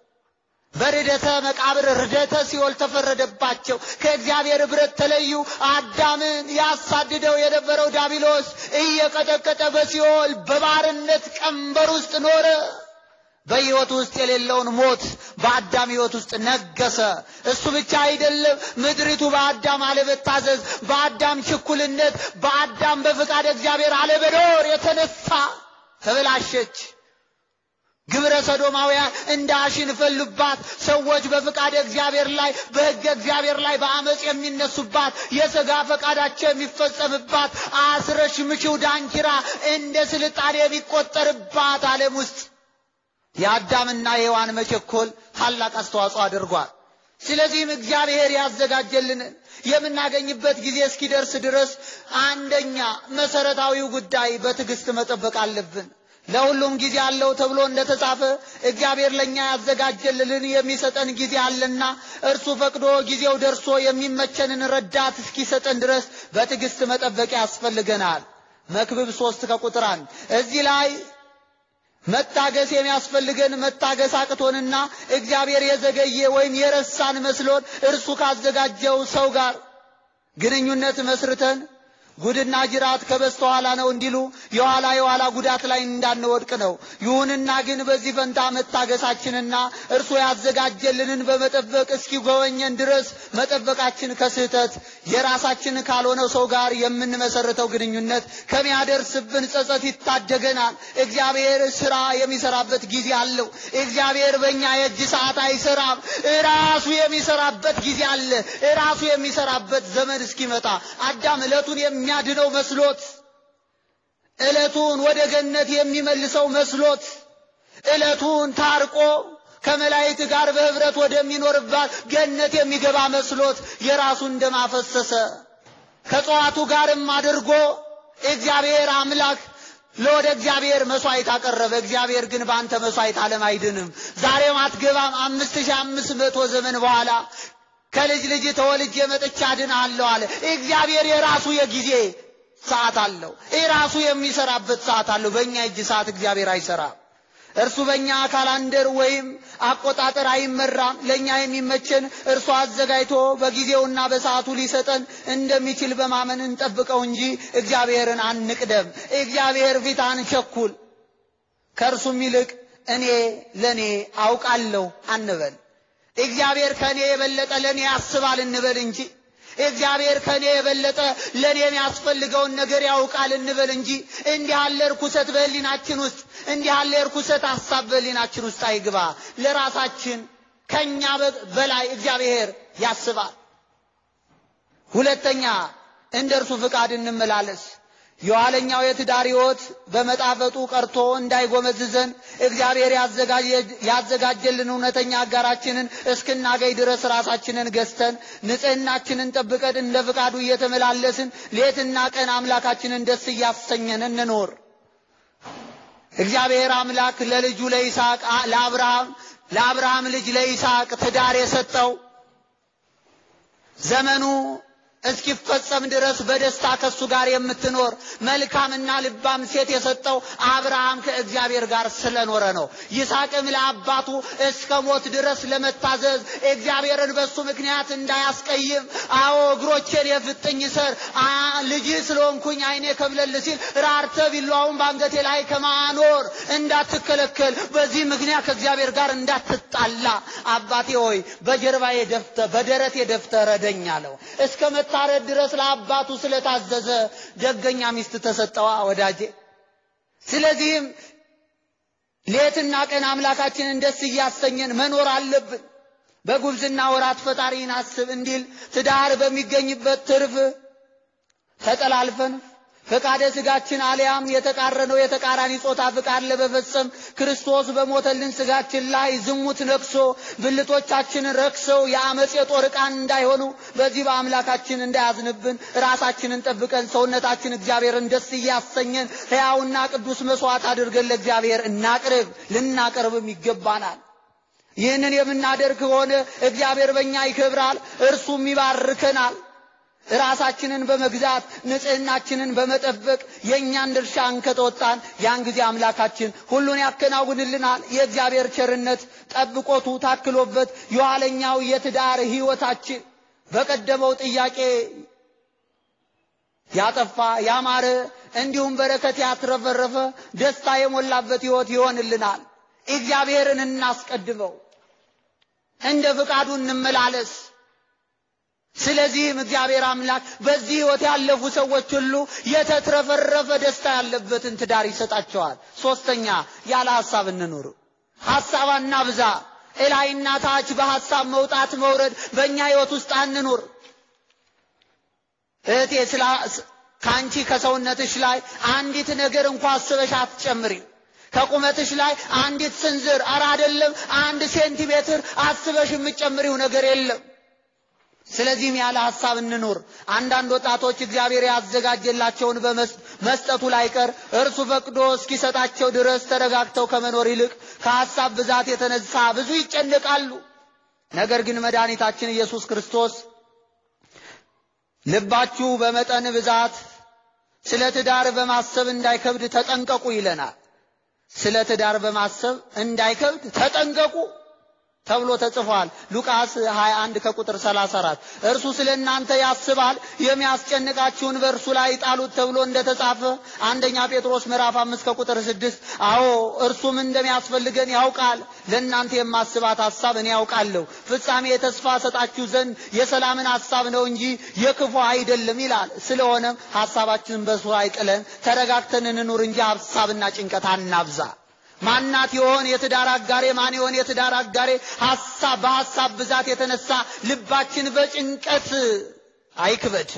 በርደተ መቃብር ርደተ ሲኦል ተፈረደባቸው። ከእግዚአብሔር ኅብረት ተለዩ። አዳምን ያሳድደው የነበረው ዲያብሎስ እየቀጠቀጠ በሲኦል በባርነት ቀንበር ውስጥ ኖረ። በሕይወት ውስጥ የሌለውን ሞት በአዳም ሕይወት ውስጥ ነገሰ። እሱ ብቻ አይደለም፣ ምድሪቱ በአዳም አለመታዘዝ፣ በአዳም ችኩልነት፣ በአዳም በፍቃድ እግዚአብሔር አለመኖር የተነሳ ተበላሸች። ግብረ ሰዶማውያን እንደ አሽን ፈሉባት። ሰዎች በፍቃድ እግዚአብሔር ላይ በሕግ እግዚአብሔር ላይ በአመፅ የሚነሱባት፣ የሥጋ ፈቃዳቸው የሚፈጸምባት፣ አስረሽ ምቺው ዳንኪራ እንደ ስልጣኔ የሚቆጠርባት ዓለም ውስጥ የአዳምና የሔዋን መቸኮል ታላቅ አስተዋጽኦ አድርጓል። ስለዚህም እግዚአብሔር ያዘጋጀልንን የምናገኝበት ጊዜ እስኪደርስ ድረስ አንደኛ መሰረታዊው ጉዳይ በትዕግስት መጠበቅ አለብን። ለሁሉም ጊዜ አለው ተብሎ እንደተጻፈ እግዚአብሔር ለኛ ያዘጋጀልን የሚሰጠን ጊዜ አለና እርሱ ፈቅዶ ጊዜው ደርሶ የሚመቸንን ረዳት እስኪሰጠን ድረስ በትዕግስት መጠበቅ ያስፈልገናል። መክብብ ሶስት ከቁጥር አንድ እዚህ ላይ መታገስ የሚያስፈልገን መታገስ አቅቶንና እግዚአብሔር የዘገየ ወይም የረሳን መስሎን እርሱ ካዘጋጀው ሰው ጋር ግንኙነት መስርተን ጉድና ጅራት ከበስተኋላ ነው እንዲሉ የኋላ የኋላ ጉዳት ላይ እንዳንወድቅ ነው። ይሁንና ግን በዚህ ፈንታ መታገሳችንና እርሱ ያዘጋጀልንን በመጠበቅ እስኪጎበኘን ድረስ መጠበቃችን ከስህተት የራሳችን ካልሆነው ሰው ጋር የምንመሰርተው ግንኙነት ከሚያደርስብን ጸጸት ይታደገናል። እግዚአብሔር ሥራ የሚሰራበት ጊዜ አለው። እግዚአብሔር በእኛ የእጅ ሰዓት አይሰራም። ራሱ የሚሰራበት ጊዜ አለ። ራሱ የሚሰራበት ዘመን እስኪመጣ አዳም ዕለቱን የሚያድነው መስሎት፣ ዕለቱን ወደ ገነት የሚመልሰው መስሎት፣ ዕለቱን ታርቆ ከመላእክት ጋር በህብረት ወደሚኖርባት ገነት የሚገባ መስሎት የራሱን እንደማፈሰሰ ከጽዋቱ ጋርም አድርጎ እግዚአብሔር አምላክ ለወደ እግዚአብሔር መስዋዕት አቀረበ። እግዚአብሔር ግን በአንተ መስዋዕት ዓለም አይድንም፣ ዛሬም አትገባም፣ አምስት ሺህ አምስት መቶ ዘመን በኋላ ከልጅ ልጅ ተወልጄ መጥቻ አድንሃለሁ አለ። እግዚአብሔር የራሱ የጊዜ ሰዓት አለው። የራሱ የሚሰራበት ሰዓት አለው። በእኛ እጅ ሰዓት እግዚአብሔር አይሰራም። እርሱ በእኛ ካላንደር ወይም አቆጣጠር አይመራም። ለእኛ የሚመቸን እርሱ አዘጋጅቶ በጊዜውና በሰዓቱ ሊሰጠን እንደሚችል በማመን እንጠብቀው እንጂ እግዚአብሔርን አንቅደም። እግዚአብሔር ፊት አንቸኩል። ከእርሱም ይልቅ እኔ ለእኔ አውቃለሁ አንበል። እግዚአብሔር ከኔ የበለጠ ለኔ ያስባል እንበል እንጂ እግዚአብሔር ከኔ የበለጠ ለኔ የሚያስፈልገውን ነገር ያውቃል እንበል እንጂ እንዲህ ያለ ርኩሰት በህሊናችን ውስጥ እንዲህ ያለ ርኩሰት ሐሳብ በህሊናችን ውስጥ አይግባ። ለራሳችን ከኛ በላይ እግዚአብሔር ያስባል። ሁለተኛ እንደርሱ ፍቃድ እንመላለስ። የኋለኛው የትዳር ሕይወት በመጣፈጡ ቀርቶ እንዳይጎመዝዘን እግዚአብሔር ያዘጋጀልን እውነተኛ አጋራችንን እስክናገኝ ድረስ ራሳችንን ገዝተን ንጽህናችንን ጠብቀን እንደ ፍቃዱ እየተመላለስን ሌትና ቀን አምላካችንን ደስ እያሰኘን እንኖር። እግዚአብሔር አምላክ ለልጁ ለይስሐቅ ለአብርሃም ለአብርሃም ልጅ ለይስሐቅ ትዳር የሰጠው ዘመኑ እስኪፈጸም ድረስ በደስታ ከሱ ጋር የምትኖር መልካምና ልባም ሴት የሰጠው አብርሃም ከእግዚአብሔር ጋር ስለኖረ ነው። ይስሐቅም ለአባቱ እስከ ሞት ድረስ ለመታዘዝ እግዚአብሔርን በሱ ምክንያት እንዳያስቀይም አዎ እግሮቼን የፍጥኝ ሰር ልጅ ስለሆንኩኝ አይኔ ከብለል ሲል ራርተ ቢላውን ባንገቴ ላይ ከማኖር እንዳትከለከል በዚህ ምክንያት ከእግዚአብሔር ጋር እንዳትጣላ አባቴ ሆይ በጀርባዬ ደፍተ በደረቴ ደፍተ ረደኝ አለው። እስከ ታረድ ድረስ ለአባቱ ስለታዘዘ ደገኛ ሚስት ተሰጠዋ ወዳጄ። ስለዚህም ሌትና ቀን አምላካችንን ደስ እያሰኘን መኖር አለብን። በጉብዝና ወራት ፈጣሪን አስብ እንዲል ትዳር በሚገኝበት ትርፍ ተጠላልፈን ፈቃደ ስጋችን አልያም የተቃረነው የተቃራኒ ጾታ ፍቃድ ለበፈጸም ክርስቶስ በሞተልን ስጋችን ላይ ዝሙት ነክሶ ብልቶቻችንን ረክሰው የአመጽ የጦር ዕቃን እንዳይሆኑ በዚህ በአምላካችን እንዳያዝንብን ራሳችንን ጠብቀን ሰውነታችን እግዚአብሔርን ደስ እያሰኘን ሕያውና ቅዱስ መስዋዕት አድርገን ለእግዚአብሔር እናቅርብ ልናቀርብም ይገባናል። ይህንን የምናደርግ ከሆነ እግዚአብሔር በእኛ ይከብራል፣ እርሱም ይባርከናል። ራሳችንን በመግዛት ንጽህናችንን በመጠበቅ የኛን ድርሻ እንከተወጣን ያን ጊዜ አምላካችን ሁሉን ያከናውንልናል። የእግዚአብሔር ቸርነት ጠብቆቱ ታክሎበት የኋለኛው የትዳር ሕይወታችን በቀደመው ጥያቄ ያጠፋ ያማረ እንዲሁም በረከት ያትረፈረፈ ደስታ የሞላበት ሕይወት ይሆንልናል። እግዚአብሔርን እናስቀድመው፣ እንደ ፍቃዱ እንመላለስ። ስለዚህም እግዚአብሔር አምላክ በዚህ ሕይወት ያለፉ ሰዎች ሁሉ የተትረፈረፈ ደስታ ያለበትን ትዳር ይሰጣቸዋል። ሶስተኛ ያለ ሐሳብ እንኑር። ሐሳብ አናብዛ። እላይና ታች በሐሳብ መውጣት መውረድ በእኛ ሕይወት ውስጥ አንኑር። እቴ ስለ ካንቺ ከሰውነትሽ ላይ አንዲት ነገር እንኳን አስበሽ አትጨምሪ። ከቁመትሽ ላይ አንዲት ስንዝር አራ አይደለም አንድ ሴንቲሜትር አስበሽ የምትጨምሪው ነገር የለም። ስለዚህም ያለ ሐሳብ እንኑር። አንዳንድ ወጣቶች እግዚአብሔር ያዘጋጀላቸውን በመስጠቱ ላይ ቀር እርሱ ፈቅዶ እስኪሰጣቸው ድረስ ተረጋግተው ከመኖር ይልቅ ከሐሳብ ብዛት የተነሳ ብዙ ይጨነቃሉ። ነገር ግን መድኃኒታችን ኢየሱስ ክርስቶስ ልባችሁ በመጠን ብዛት ስለ ትዳር በማሰብ እንዳይከብድ ተጠንቀቁ ይለናል። ስለ ትዳር በማሰብ እንዳይከብድ ተጠንቀቁ ተብሎ ተጽፏል። ሉቃስ ሃያ አንድ ከቁጥር ሰላሳ አራት እርሱ ስለናንተ ያስባል የሚያስጨንቃችሁን በእርሱ ላይ ጣሉት ተብሎ እንደተጻፈ አንደኛ ጴጥሮስ ምዕራፍ አምስት ከቁጥር ስድስት አዎ እርሱም እንደሚያስፈልገን ያውቃል። ለናንተ የማስባት ሐሳብ እኔ ያውቃለሁ፣ ፍጻሜ የተስፋ ሰጣችሁ ዘንድ የሰላምን ሐሳብ ነው እንጂ የክፉ አይደለም ይላል። ስለሆነም ሐሳባችንን በእርሱ ላይ ጥለን ተረጋግተን እንኑር እንጂ ሐሳብና ጭንቀት አናብዛ። ማናት ይሆን የትዳር አጋሬ ማን ይሆን የትዳር አጋሬ ሐሳብ በሐሳብ ብዛት የተነሳ ልባችን በጭንቀት አይክበድ።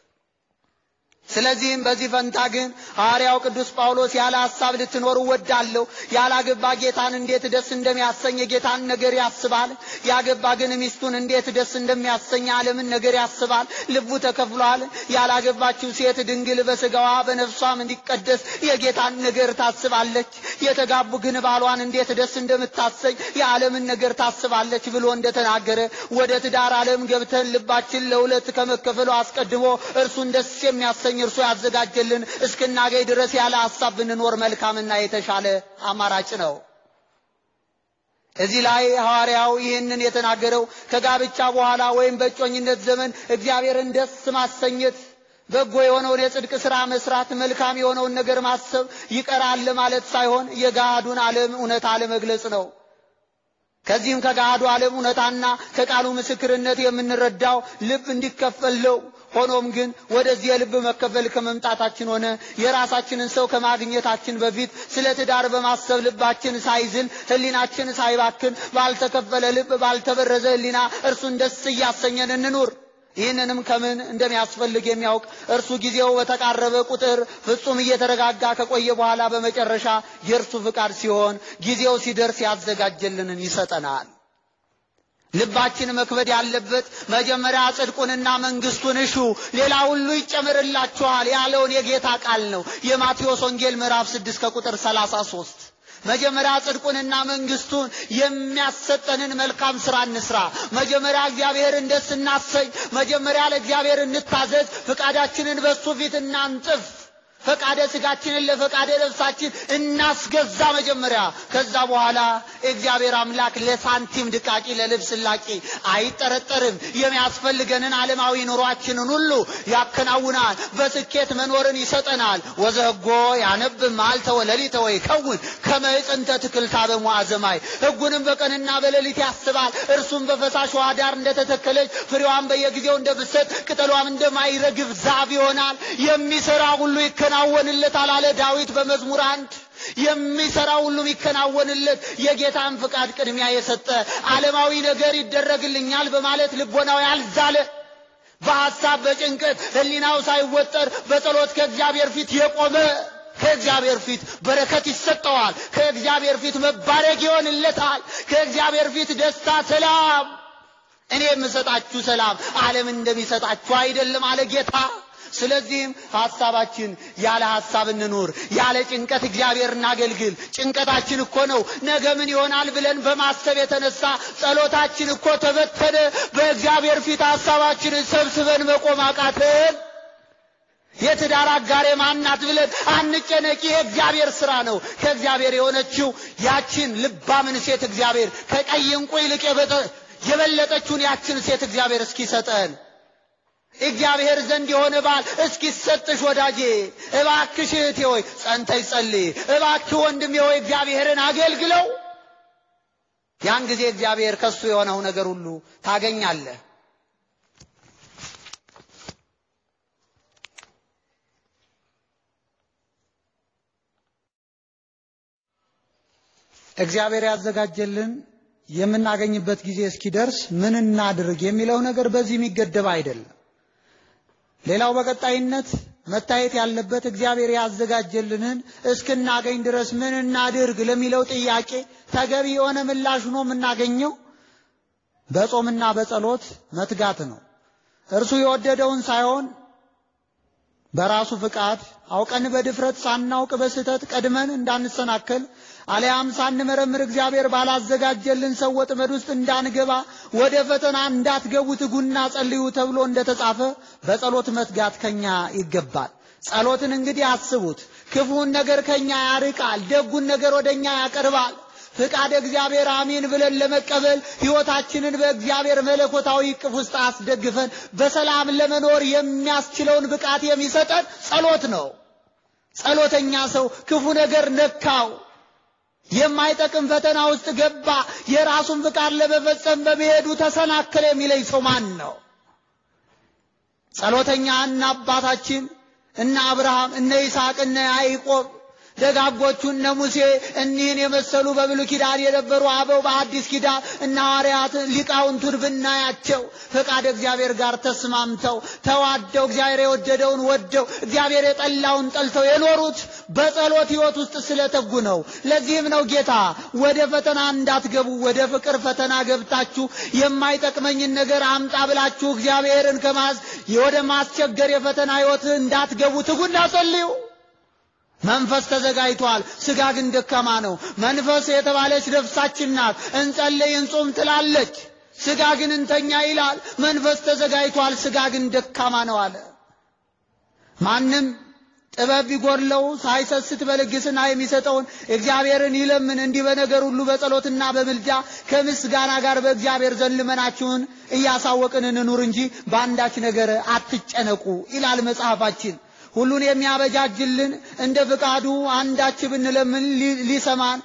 ስለዚህም በዚህ ፈንታ ግን ሐዋርያው ቅዱስ ጳውሎስ ያለ ሐሳብ ልትኖሩ ወዳለሁ፣ ያላገባ ጌታን እንዴት ደስ እንደሚያሰኝ የጌታን ነገር ያስባል፣ ያገባ ግን ሚስቱን እንዴት ደስ እንደሚያሰኝ ዓለምን ነገር ያስባል። ልቡ ተከፍሏል። ያላገባችው ሴት ድንግል በሥጋዋ በነፍሷም እንዲቀደስ የጌታን ነገር ታስባለች፣ የተጋቡ ግን ባሏን እንዴት ደስ እንደምታሰኝ የዓለምን ነገር ታስባለች ብሎ እንደተናገረ ወደ ትዳር ዓለም ገብተን ልባችን ለሁለት ከመከፈሉ አስቀድሞ እርሱን ደስ የሚያሰኝ እርሱ ያዘጋጀልን እስክናገኝ ድረስ ያለ ሐሳብ ብንኖር መልካምና የተሻለ አማራጭ ነው። እዚህ ላይ ሐዋርያው ይህንን የተናገረው ከጋብቻ በኋላ ወይም በእጮኝነት ዘመን እግዚአብሔርን ደስ ማሰኘት፣ በጎ የሆነውን የጽድቅ ሥራ መስራት፣ መልካም የሆነውን ነገር ማሰብ ይቀራል ማለት ሳይሆን የጋዱን ዓለም እውነት አለመግለጽ ነው። ከዚህም ከጋዱ ዓለም እውነታና ከቃሉ ምስክርነት የምንረዳው ልብ እንዲከፈለው ሆኖም ግን ወደዚህ የልብ መከፈል ከመምጣታችን ሆነ የራሳችንን ሰው ከማግኘታችን በፊት ስለ ትዳር በማሰብ ልባችን ሳይዝል ህሊናችን ሳይባክን ባልተከፈለ ልብ ባልተበረዘ ህሊና እርሱን ደስ እያሰኘን እንኑር። ይህንንም ከምን እንደሚያስፈልግ የሚያውቅ እርሱ ጊዜው በተቃረበ ቁጥር ፍጹም እየተረጋጋ ከቆየ በኋላ በመጨረሻ የእርሱ ፍቃድ ሲሆን ጊዜው ሲደርስ ያዘጋጀልንን ይሰጠናል። ልባችን መክበድ ያለበት መጀመሪያ ጽድቁንና መንግስቱን እሹ ሌላ ሁሉ ይጨመርላችኋል ያለውን የጌታ ቃል ነው። የማቴዎስ ወንጌል ምዕራፍ ስድስት ከቁጥር ሰላሳ ሦስት መጀመሪያ ጽድቁንና መንግስቱን የሚያሰጠንን መልካም ሥራ እንስራ። መጀመሪያ እግዚአብሔርን ደስ እናሰኝ። መጀመሪያ ለእግዚአብሔር እንታዘዝ። ፍቃዳችንን በሱ ፊት እናንጥፍ። ፈቃደ ስጋችንን ለፈቃደ ነፍሳችን እናስገዛ መጀመሪያ። ከዛ በኋላ እግዚአብሔር አምላክ ለሳንቲም ድቃቂ ለልብስ ላቂ አይጠረጠርም። የሚያስፈልገንን ዓለማዊ ኑሯችንን ሁሉ ያከናውናል። በስኬት መኖርን ይሰጠናል። ወዘጎ ያነብ መዓልተ ወሌሊተ ወይከውን ከመ ዕፅንተ ትክልታ በመዋዘማይ ሕጉንም በቀንና በሌሊት ያስባል። እርሱም በፈሳሽ ውሃ ዳር እንደተተከለች ፍሬዋን በየጊዜው እንደምትሰጥ ቅጠሏም እንደማይረግፍ ዛፍ ይሆናል። የሚሰራ ሁሉ ይከናወናል ይከናወንለታል አለ ዳዊት በመዝሙር አንድ። የሚሰራው ሁሉ ይከናወንለት የጌታን ፍቃድ ቅድሚያ የሰጠ ዓለማዊ ነገር ይደረግልኛል በማለት ልቦናው ያልዛለ በሐሳብ በጭንቀት ህሊናው ሳይወጠር በጸሎት ከእግዚአብሔር ፊት የቆመ ከእግዚአብሔር ፊት በረከት ይሰጠዋል። ከእግዚአብሔር ፊት መባረክ ይሆንለታል። ከእግዚአብሔር ፊት ደስታ፣ ሰላም። እኔ የምሰጣችሁ ሰላም ዓለም እንደሚሰጣችሁ አይደለም አለ ጌታ። ስለዚህም ሐሳባችን ያለ ሐሳብ እንኑር። ያለ ጭንቀት እግዚአብሔር እናገልግል። ጭንቀታችን እኮ ነው ነገ ምን ይሆናል ብለን በማሰብ የተነሳ ጸሎታችን እኮ ተበተነ። በእግዚአብሔር ፊት ሐሳባችንን ሰብስበን መቆም አቃተን። የትዳር አጋሬ ማናት ብለን አንጨነቅ። ይሄ እግዚአብሔር ሥራ ነው። ከእግዚአብሔር የሆነችው ያችን ልባምን ሴት እግዚአብሔር ከቀይ ዕንቁ ይልቅ የበለጠችውን ያችን ሴት እግዚአብሔር እስኪሰጠን እግዚአብሔር ዘንድ የሆነ ባል እስኪሰጥሽ ወዳጄ እባክሽ እህቴ ሆይ ጸንተሽ ጸልይ። እባክህ ወንድሜ ሆይ እግዚአብሔርን አገልግለው። ያን ጊዜ እግዚአብሔር ከሱ የሆነው ነገር ሁሉ ታገኛለህ። እግዚአብሔር ያዘጋጀልን የምናገኝበት ጊዜ እስኪደርስ ምን እናድርግ የሚለው ነገር በዚህ የሚገደብ አይደለም። ሌላው በቀጣይነት መታየት ያለበት እግዚአብሔር ያዘጋጀልንን እስክናገኝ ድረስ ምን እናድርግ ለሚለው ጥያቄ ተገቢ የሆነ ምላሽ ነው የምናገኘው በጾምና በጸሎት መትጋት ነው። እርሱ የወደደውን ሳይሆን በራሱ ፍቃድ አውቀን በድፍረት ሳናውቅ በስተት ቀድመን እንዳንሰናከል አለያም ሳንመረምር እግዚአብሔር ባላዘጋጀልን ሰው ወጥመድ ውስጥ እንዳንገባ ወደ ፈተና እንዳትገቡ ትጉና ጸልዩ ተብሎ እንደተጻፈ በጸሎት መትጋት ከኛ ይገባል። ጸሎትን እንግዲህ አስቡት። ክፉን ነገር ከኛ ያርቃል፣ ደጉን ነገር ወደኛ ያቀርባል። ፍቃድ እግዚአብሔር አሜን ብለን ለመቀበል ሕይወታችንን በእግዚአብሔር መለኮታዊ እቅፍ ውስጥ አስደግፈን በሰላም ለመኖር የሚያስችለውን ብቃት የሚሰጠን ጸሎት ነው። ጸሎተኛ ሰው ክፉ ነገር ነካው፣ የማይጠቅም ፈተና ውስጥ ገባ፣ የራሱን ፍቃድ ለመፈጸም በመሄዱ ተሰናከለ የሚለኝ ሰው ማን ነው? ጸሎተኛ እና አባታችን እና አብርሃም እና ይስሐቅ እና ያዕቆብ ደጋጎቹ እነ ሙሴ እኒህን የመሰሉ በብሉይ ኪዳን የነበሩ አበው በአዲስ ኪዳን እና ሐዋርያት ሊቃውንቱን ብናያቸው ፈቃድ እግዚአብሔር ጋር ተስማምተው ተዋደው እግዚአብሔር የወደደውን ወደው እግዚአብሔር የጠላውን ጠልተው የኖሩት በጸሎት ሕይወት ውስጥ ስለተጉ ነው። ለዚህም ነው ጌታ ወደ ፈተና እንዳትገቡ ወደ ፍቅር ፈተና ገብታችሁ የማይጠቅመኝን ነገር አምጣ ብላችሁ እግዚአብሔርን ከማዝ ወደ ማስቸገር የፈተና ሕይወት እንዳትገቡ ትጉና ጸልዩ። መንፈስ ተዘጋጅቷል፣ ስጋ ግን ደካማ ነው። መንፈስ የተባለች ነፍሳችን ናት። እንጸልይ እንጾም ትላለች፣ ስጋ ግን እንተኛ ይላል። መንፈስ ተዘጋጅቷል፣ ስጋ ግን ደካማ ነው አለ። ማንም ጥበብ ቢጎድለው ሳይሰስት በልግስና የሚሰጠውን እግዚአብሔርን ይለምን። እንዲህ በነገር ሁሉ በጸሎትና በምልጃ ከምስጋና ጋር በእግዚአብሔር ዘንድ ልመናችሁን እያሳወቅን እንኑር እንጂ በአንዳች ነገር አትጨነቁ ይላል መጽሐፋችን። ሁሉን የሚያበጃጅልን እንደ ፍቃዱ አንዳች ብንለምን ሊሰማን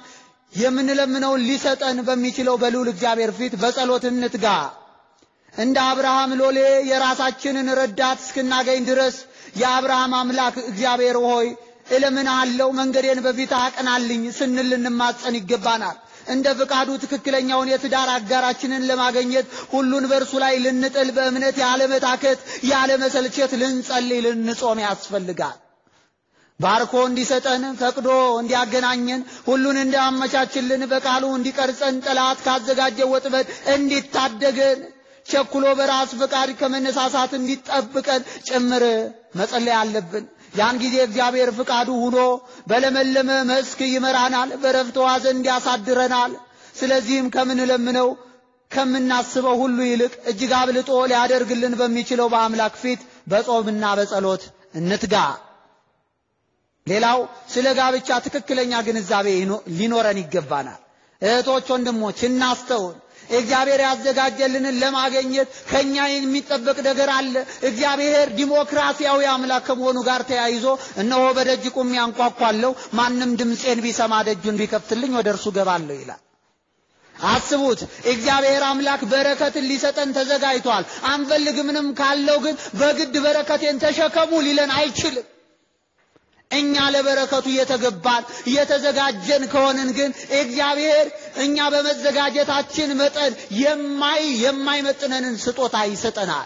የምንለምነውን ሊሰጠን በሚችለው በልዑል እግዚአብሔር ፊት በጸሎት እንትጋ። እንደ አብርሃም ሎሌ የራሳችንን ረዳት እስክናገኝ ድረስ የአብርሃም አምላክ እግዚአብሔር ሆይ እለምንሃለሁ መንገዴን በፊት አቅናልኝ ስንል ልንማጸን ይገባናል። እንደ ፍቃዱ ትክክለኛውን የትዳር አጋራችንን ለማግኘት ሁሉን በእርሱ ላይ ልንጥል በእምነት ያለ መታከት ያለ መሰልቸት ልንጸልይ ልንጾም ያስፈልጋል። ባርኮ እንዲሰጠን ፈቅዶ እንዲያገናኘን ሁሉን እንዲያመቻችልን በቃሉ እንዲቀርጸን ጠላት ካዘጋጀው ወጥመድ እንዲታደገን ቸኩሎ በራስ ፈቃድ ከመነሳሳት እንዲጠብቀን ጭምር መጸለይ አለብን። ያን ጊዜ እግዚአብሔር ፍቃዱ ሆኖ በለመለመ መስክ ይመራናል፣ በረፍት ውኃ ዘንድ ያሳድረናል። ስለዚህም ከምንለምነው ከምናስበው ሁሉ ይልቅ እጅግ አብልጦ ሊያደርግልን በሚችለው በአምላክ ፊት በጾምና በጸሎት እንትጋ። ሌላው ስለ ጋብቻ ትክክለኛ ግንዛቤ ሊኖረን ይገባናል። እህቶች ወንድሞች እናስተውል። እግዚአብሔር ያዘጋጀልንን ለማግኘት ከኛ የሚጠበቅ ነገር አለ። እግዚአብሔር ዲሞክራሲያዊ አምላክ ከመሆኑ ጋር ተያይዞ እነሆ በደጅ ቆሜ አንኳኳለሁ፣ ማንም ድምጼን ቢሰማ ደጁን ቢከፍትልኝ ወደ እርሱ ገባለሁ ይላል። አስቡት፣ እግዚአብሔር አምላክ በረከትን ሊሰጠን ተዘጋጅቷል። አንፈልግምንም ካለው ግን በግድ በረከቴን ተሸከሙ ሊለን አይችልም። እኛ ለበረከቱ የተገባን የተዘጋጀን ከሆነን ግን እግዚአብሔር እኛ በመዘጋጀታችን መጠን የማይ የማይመጥነንን ስጦታ ይሰጠናል።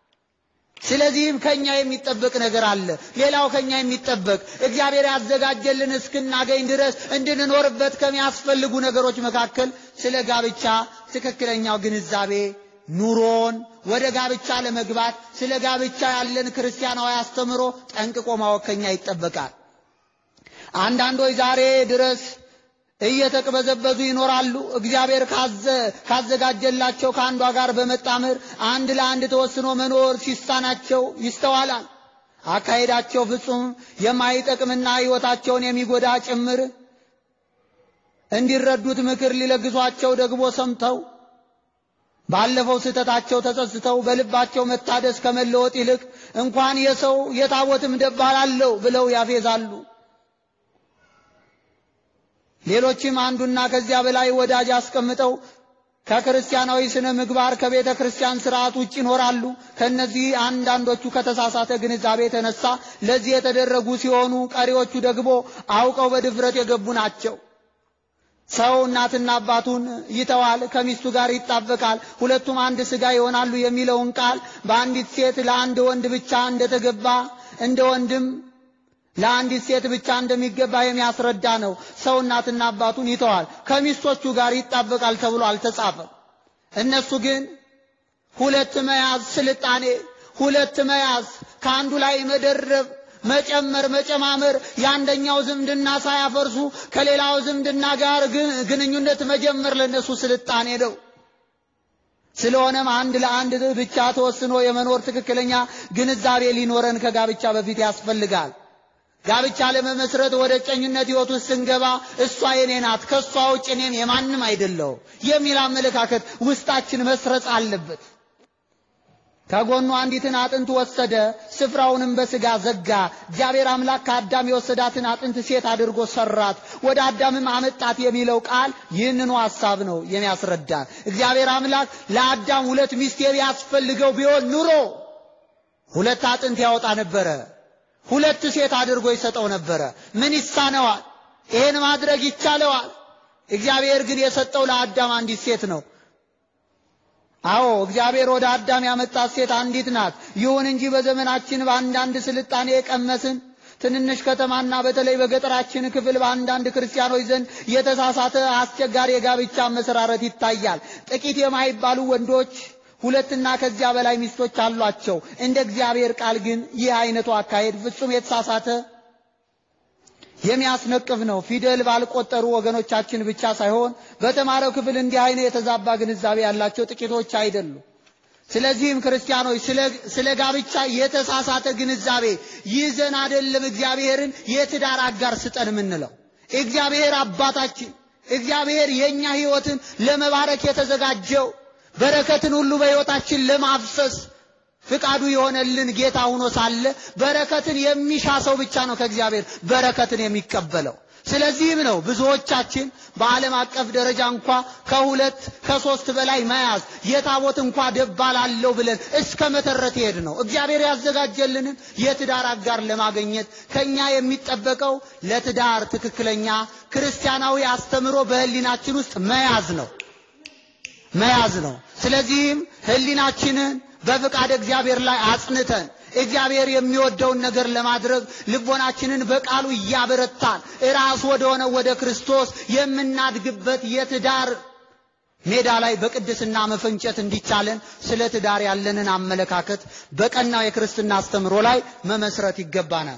ስለዚህም ከኛ የሚጠበቅ ነገር አለ። ሌላው ከኛ የሚጠበቅ እግዚአብሔር ያዘጋጀልን እስክናገኝ ድረስ እንድንኖርበት ከሚያስፈልጉ ነገሮች መካከል ስለ ጋብቻ ትክክለኛው ግንዛቤ ኑሮን ወደ ጋብቻ ለመግባት ስለ ጋብቻ ያለን ክርስቲያናዊ አስተምሮ ጠንቅቆ ማወቅ ከኛ ይጠበቃል። አንዳንዶች ዛሬ ድረስ እየተቅበዘበዙ ይኖራሉ። እግዚአብሔር ካዘ ካዘጋጀላቸው ከአንዷ ጋር በመጣመር አንድ ለአንድ ተወስኖ መኖር ሲሳናቸው ይስተዋላል። አካሄዳቸው ፍጹም የማይጠቅምና ሕይወታቸውን የሚጎዳ ጭምር እንዲረዱት ምክር ሊለግሷቸው ደግሞ ሰምተው ባለፈው ስህተታቸው ተጸጽተው በልባቸው መታደስ ከመለወጥ ይልቅ እንኳን የሰው የታቦትም ደባል አለው ብለው ያፌዛሉ። ሌሎችም አንዱና ከዚያ በላይ ወዳጅ አስቀምጠው ከክርስቲያናዊ ስነ ምግባር ከቤተ ክርስቲያን ሥርዓት ውጭ ይኖራሉ። ከነዚህ አንዳንዶቹ ከተሳሳተ ግንዛቤ የተነሳ ለዚህ የተደረጉ ሲሆኑ፣ ቀሪዎቹ ደግሞ አውቀው በድፍረት የገቡ ናቸው። ሰው እናትና አባቱን ይተዋል፣ ከሚስቱ ጋር ይጣበቃል፣ ሁለቱም አንድ ሥጋ ይሆናሉ የሚለውን ቃል በአንዲት ሴት ለአንድ ወንድ ብቻ እንደተገባ እንደ ወንድም ለአንዲት ሴት ብቻ እንደሚገባ የሚያስረዳ ነው። ሰው እናትና አባቱን ይተዋል፣ ከሚስቶቹ ጋር ይጣበቃል ተብሎ አልተጻፈም። እነሱ ግን ሁለት መያዝ ስልጣኔ፣ ሁለት መያዝ ከአንዱ ላይ መደረብ መጨመር መጨማመር ያንደኛው ዝምድና ሳያፈርሱ ከሌላው ዝምድና ጋር ግንኙነት መጀመር ለነሱ ስልጣኔ ነው። ስለሆነም አንድ ለአንድ ብቻ ተወስኖ የመኖር ትክክለኛ ግንዛቤ ሊኖረን ከጋብቻ በፊት ያስፈልጋል። ጋብቻ ለመመስረት ወደ ጨኝነት ሕይወት ውስጥ ስንገባ እሷ የኔ ናት ከሷ ውጭ እኔም የማንም አይደለው የሚል አመለካከት ውስጣችን መስረጽ አለበት። ከጎኑ አንዲትን አጥንት ወሰደ፣ ስፍራውንም በሥጋ ዘጋ። እግዚአብሔር አምላክ ከአዳም የወሰዳትን አጥንት ሴት አድርጎ ሰራት፣ ወደ አዳምም አመጣት የሚለው ቃል ይህንኑ ሐሳብ ነው የሚያስረዳ። እግዚአብሔር አምላክ ለአዳም ሁለት ሚስት ያስፈልገው ቢሆን ኑሮ ሁለት አጥንት ያወጣ ነበረ፣ ሁለት ሴት አድርጎ ይሰጠው ነበረ። ምን ይሳነዋል? ይሄን ማድረግ ይቻለዋል። እግዚአብሔር ግን የሰጠው ለአዳም አንዲት ሴት ነው። አዎ እግዚአብሔር ወደ አዳም ያመጣት ሴት አንዲት ናት። ይሁን እንጂ በዘመናችን በአንዳንድ ስልጣኔ የቀመስን ትንንሽ ከተማና በተለይ በገጠራችን ክፍል በአንዳንድ ክርስቲያኖች ዘንድ የተሳሳተ አስቸጋሪ የጋብቻ መሰራረት ይታያል። ጥቂት የማይባሉ ወንዶች ሁለትና ከዚያ በላይ ሚስቶች አሏቸው። እንደ እግዚአብሔር ቃል ግን ይህ አይነቱ አካሄድ ፍጹም የተሳሳተ የሚያስነቅፍ ነው። ፊደል ባልቆጠሩ ወገኖቻችን ብቻ ሳይሆን በተማረው ክፍል እንዲህ አይነት የተዛባ ግንዛቤ ያላቸው ጥቂቶች አይደሉም። ስለዚህም ክርስቲያኖች ስለ ጋብቻ የተሳሳተ ግንዛቤ ይዘን አይደለም እግዚአብሔርን የትዳር አጋር ስጠን የምንለው። እግዚአብሔር አባታችን፣ እግዚአብሔር የኛ ሕይወትን ለመባረክ የተዘጋጀው በረከትን ሁሉ በሕይወታችን ለማፍሰስ ፍቃዱ የሆነልን ጌታ ሆኖ ሳለ በረከትን የሚሻ ሰው ብቻ ነው ከእግዚአብሔር በረከትን የሚቀበለው። ስለዚህም ነው ብዙዎቻችን በዓለም አቀፍ ደረጃ እንኳን ከሁለት ከሶስት በላይ መያዝ የታቦት እንኳን ደባል አለው ብለን እስከ መተረት ይሄድ ነው። እግዚአብሔር ያዘጋጀልን የትዳር አጋር ለማግኘት ከኛ የሚጠበቀው ለትዳር ትክክለኛ ክርስቲያናዊ አስተምሮ በህሊናችን ውስጥ መያዝ ነው መያዝ ነው። ስለዚህም ህሊናችንን በፍቃድ እግዚአብሔር ላይ አጽንተን እግዚአብሔር የሚወደውን ነገር ለማድረግ ልቦናችንን በቃሉ ያበረታን ራስ ወደ ሆነ ወደ ክርስቶስ የምናድግበት የትዳር ሜዳ ላይ በቅድስና መፈንጨት እንዲቻለን ስለ ትዳር ያለንን አመለካከት በቀናው የክርስትና አስተምሮ ላይ መመስረት ይገባናል።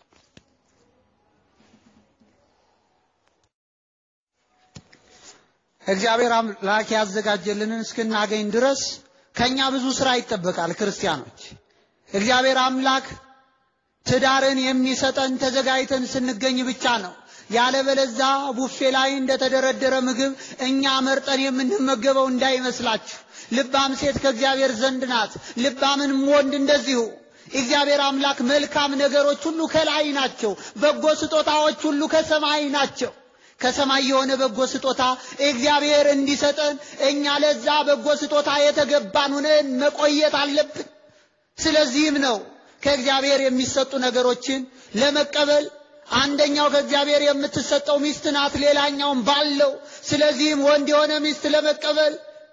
እግዚአብሔር አምላክ ያዘጋጀልንን እስክናገኝ ድረስ ከኛ ብዙ ስራ ይጠበቃል። ክርስቲያኖች እግዚአብሔር አምላክ ትዳርን የሚሰጠን ተዘጋጅተን ስንገኝ ብቻ ነው። ያለበለዛ ቡፌ ላይ እንደተደረደረ ምግብ እኛ መርጠን የምንመገበው እንዳይመስላችሁ። ልባም ሴት ከእግዚአብሔር ዘንድ ናት፣ ልባምን ወንድ እንደዚሁ። እግዚአብሔር አምላክ መልካም ነገሮች ሁሉ ከላይ ናቸው፣ በጎ ስጦታዎች ሁሉ ከሰማይ ናቸው። ከሰማይ የሆነ በጎ ስጦታ እግዚአብሔር እንዲሰጠን እኛ ለዛ በጎ ስጦታ የተገባን ሆነን መቆየት አለብን። ስለዚህም ነው ከእግዚአብሔር የሚሰጡ ነገሮችን ለመቀበል አንደኛው ከእግዚአብሔር የምትሰጠው ሚስት ናት፣ ሌላኛውም ባለው። ስለዚህም ወንድ የሆነ ሚስት ለመቀበል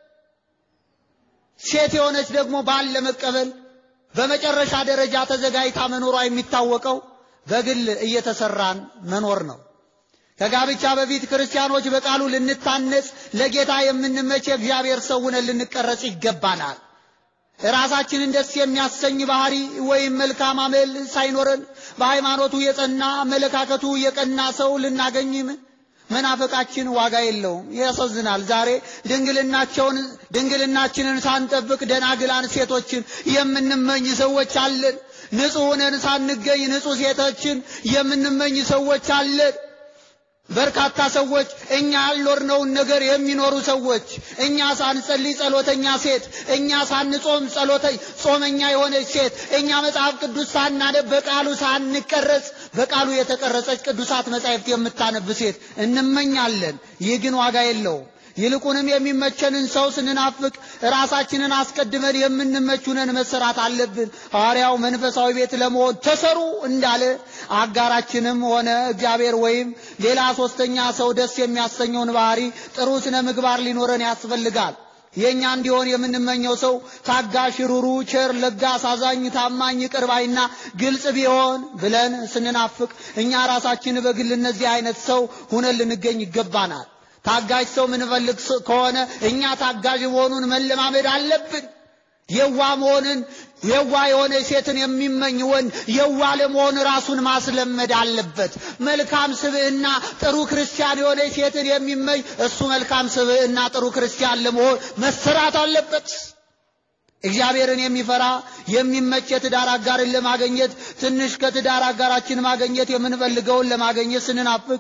ሴት የሆነች ደግሞ ባል ለመቀበል በመጨረሻ ደረጃ ተዘጋጅታ መኖሯ የሚታወቀው በግል እየተሰራን መኖር ነው። ከጋብቻ በፊት ክርስቲያኖች በቃሉ ልንታነጽ ለጌታ የምንመች እግዚአብሔር ሰው ሆነን ልንቀረጽ ይገባናል። ራሳችንን ደስ የሚያሰኝ ባህሪ ወይም መልካም አመል ሳይኖረን በሃይማኖቱ የጸና አመለካከቱ የቀና ሰው ልናገኝም መናፈቃችን ዋጋ የለውም። ያሳዝናል። ዛሬ ድንግልናቸውን ድንግልናችንን ሳንጠብቅ ደናግላን ሴቶችን የምንመኝ ሰዎች አለን። ንጹህ ሆነን ሳንገኝ ንጹህ ሴቶችን የምንመኝ ሰዎች አለን። በርካታ ሰዎች እኛ ያልኖርነውን ነገር የሚኖሩ ሰዎች፣ እኛ ሳንጸልይ ጸሎተኛ ሴት፣ እኛ ሳንጾም ጸሎተኛ ጾመኛ የሆነች ሴት፣ እኛ መጽሐፍ ቅዱስ ሳናነብ በቃሉ ሳንቀረጽ በቃሉ የተቀረጸች ቅዱሳት መጻሕፍት የምታነብ ሴት እንመኛለን። ይህ ግን ዋጋ የለውም። ይልቁንም የሚመቸንን ሰው ስንናፍቅ ራሳችንን አስቀድመን የምንመቹነን መሰራት አለብን። ሐዋርያው መንፈሳዊ ቤት ለመሆን ተሰሩ እንዳለ አጋራችንም ሆነ እግዚአብሔር ወይም ሌላ ሶስተኛ ሰው ደስ የሚያሰኘውን ባህሪ ጥሩ ስነ ምግባር ሊኖረን ያስፈልጋል። የኛ እንዲሆን የምንመኘው ሰው ታጋሽ፣ ሩሩ፣ ቸር፣ ለጋስ፣ አዛኝ፣ ታማኝ፣ ይቅር ባይና ግልጽ ቢሆን ብለን ስንናፍቅ እኛ ራሳችን በግል እነዚህ አይነት ሰው ሆነን ልንገኝ ይገባናል። ታጋሽ ሰው ምንፈልግ ከሆነ እኛ ታጋሽ መሆኑን መለማመድ አለብን። የዋ መሆንን የዋ የሆነ ሴትን የሚመኝ ወንድ የዋ ለመሆን ራሱን ማስለመድ አለበት። መልካም ስብዕና ጥሩ ክርስቲያን የሆነ ሴትን የሚመኝ እሱ መልካም ስብዕና ጥሩ ክርስቲያን ለመሆን መሰራት አለበት። እግዚአብሔርን የሚፈራ የሚመች የትዳር አጋርን ለማግኘት ትንሽ ከትዳር አጋራችን ማግኘት የምንፈልገውን ለማግኘት ስንናፍቅ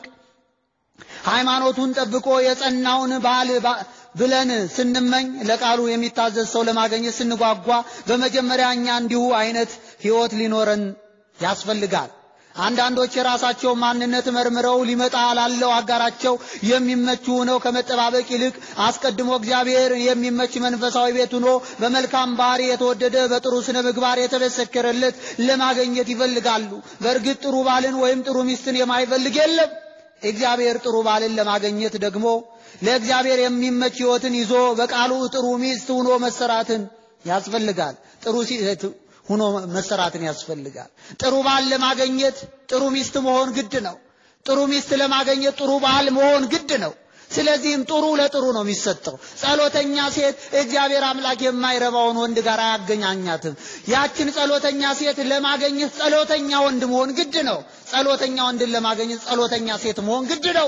ሃይማኖቱን ጠብቆ የጸናውን ባል ብለን ስንመኝ ለቃሉ የሚታዘዝ ሰው ለማግኘት ስንጓጓ በመጀመሪያ እኛ እንዲሁ አይነት ሕይወት ሊኖረን ያስፈልጋል። አንዳንዶች የራሳቸው ማንነት መርምረው ሊመጣ ላለው አጋራቸው የሚመቹ ሆነው ከመጠባበቅ ይልቅ አስቀድሞ እግዚአብሔር የሚመች መንፈሳዊ ቤት ሆኖ በመልካም ባህሪ የተወደደ በጥሩ ስነ ምግባር የተመሰከረለት ለማግኘት ይፈልጋሉ። በእርግጥ ጥሩ ባልን ወይም ጥሩ ሚስትን የማይፈልግ የለም። እግዚአብሔር ጥሩ ባልን ለማግኘት ደግሞ ለእግዚአብሔር የሚመች ሕይወትን ይዞ በቃሉ ጥሩ ሚስት ሆኖ መሰራትን ያስፈልጋል። ጥሩ ሴት ሆኖ መሰራትን ያስፈልጋል። ጥሩ ባል ለማግኘት ጥሩ ሚስት መሆን ግድ ነው። ጥሩ ሚስት ለማግኘት ጥሩ ባል መሆን ግድ ነው። ስለዚህም ጥሩ ለጥሩ ነው የሚሰጠው። ጸሎተኛ ሴት እግዚአብሔር አምላክ የማይረባውን ወንድ ጋር አያገናኛትም። ያችን ጸሎተኛ ሴት ለማግኘት ጸሎተኛ ወንድ መሆን ግድ ነው። ጸሎተኛ ወንድን ለማግኘት ጸሎተኛ ሴት መሆን ግድ ነው።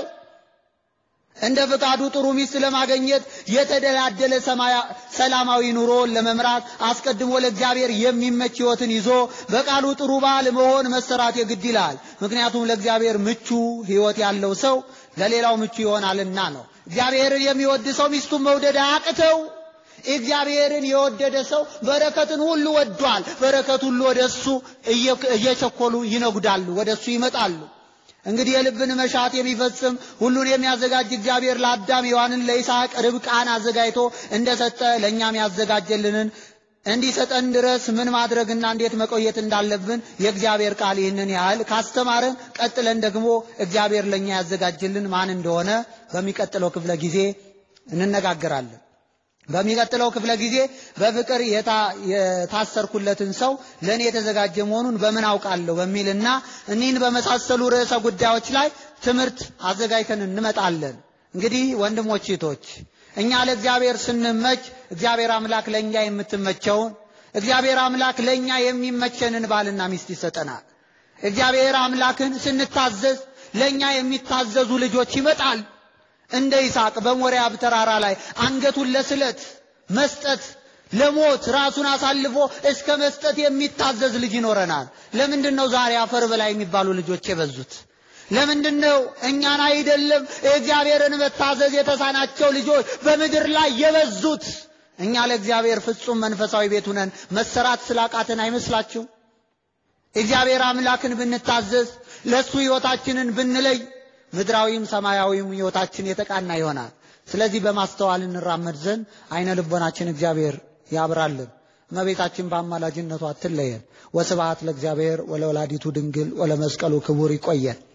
እንደ ፈቃዱ ጥሩ ሚስት ለማግኘት የተደላደለ ሰላማዊ ኑሮ ለመምራት አስቀድሞ ለእግዚአብሔር የሚመች ሕይወትን ይዞ በቃሉ ጥሩ ባል መሆን መሰራት የግድ ይላል። ምክንያቱም ለእግዚአብሔር ምቹ ሕይወት ያለው ሰው ለሌላው ምቹ ይሆናልና ነው። እግዚአብሔርን የሚወድ ሰው ሚስቱን መውደድ አያቅተው። እግዚአብሔርን የወደደ ሰው በረከትን ሁሉ ወዷል። በረከት ሁሉ ወደሱ እየቸኮሉ ይነጉዳሉ፣ ወደሱ ይመጣሉ። እንግዲህ የልብን መሻት የሚፈጽም ሁሉን የሚያዘጋጅ እግዚአብሔር ለአዳም ሔዋንን ለይስሐቅ ርብቃን አዘጋጅቶ እንደሰጠ ለኛም ያዘጋጀልንን እንዲሰጠን ድረስ ምን ማድረግና እንዴት መቆየት እንዳለብን የእግዚአብሔር ቃል ይህንን ያህል ካስተማረን ቀጥለን ደግሞ እግዚአብሔር ለኛ ያዘጋጀልን ማን እንደሆነ በሚቀጥለው ክፍለ ጊዜ እንነጋገራለን። በሚቀጥለው ክፍለ ጊዜ በፍቅር የታሰርኩለትን ሰው ለኔ የተዘጋጀ መሆኑን በምን አውቃለሁ በሚልና እኒን በመሳሰሉ ርዕሰ ጉዳዮች ላይ ትምህርት አዘጋጅተን እንመጣለን። እንግዲህ ወንድሞች እህቶች እኛ ለእግዚአብሔር ስንመች እግዚአብሔር አምላክ ለኛ የምትመቸውን እግዚአብሔር አምላክ ለኛ የሚመቸንን ባልና ሚስት ይሰጠናል። እግዚአብሔር አምላክን ስንታዘዝ ለኛ የሚታዘዙ ልጆች ይመጣል። እንደ ይስሐቅ በሞሪያብ ተራራ ላይ አንገቱን ለስለት መስጠት ለሞት ራሱን አሳልፎ እስከ መስጠት የሚታዘዝ ልጅ ይኖረናል። ለምንድነው ዛሬ አፈር በላይ የሚባሉ ልጆች የበዙት? ለምንድነው እኛን አይደለም እግዚአብሔርን መታዘዝ የተሳናቸው ልጆች በምድር ላይ የበዙት? እኛ ለእግዚአብሔር ፍጹም መንፈሳዊ ቤት ሆነን መሰራት ስላቃተን አይመስላችሁ? እግዚአብሔር አምላክን ብንታዘዝ ለሱ ሕይወታችንን ብንለይ ምድራዊም ሰማያዊም ሕይወታችን የተቃና ይሆናል። ስለዚህ በማስተዋል እንራመድ ዘንድ አይነ ልቦናችን እግዚአብሔር ያብራልን። እመቤታችን በአማላጅነቷ አትለየን። ወስብሐት ለእግዚአብሔር ወለወላዲቱ ድንግል ወለመስቀሉ ክቡር። ይቆየን።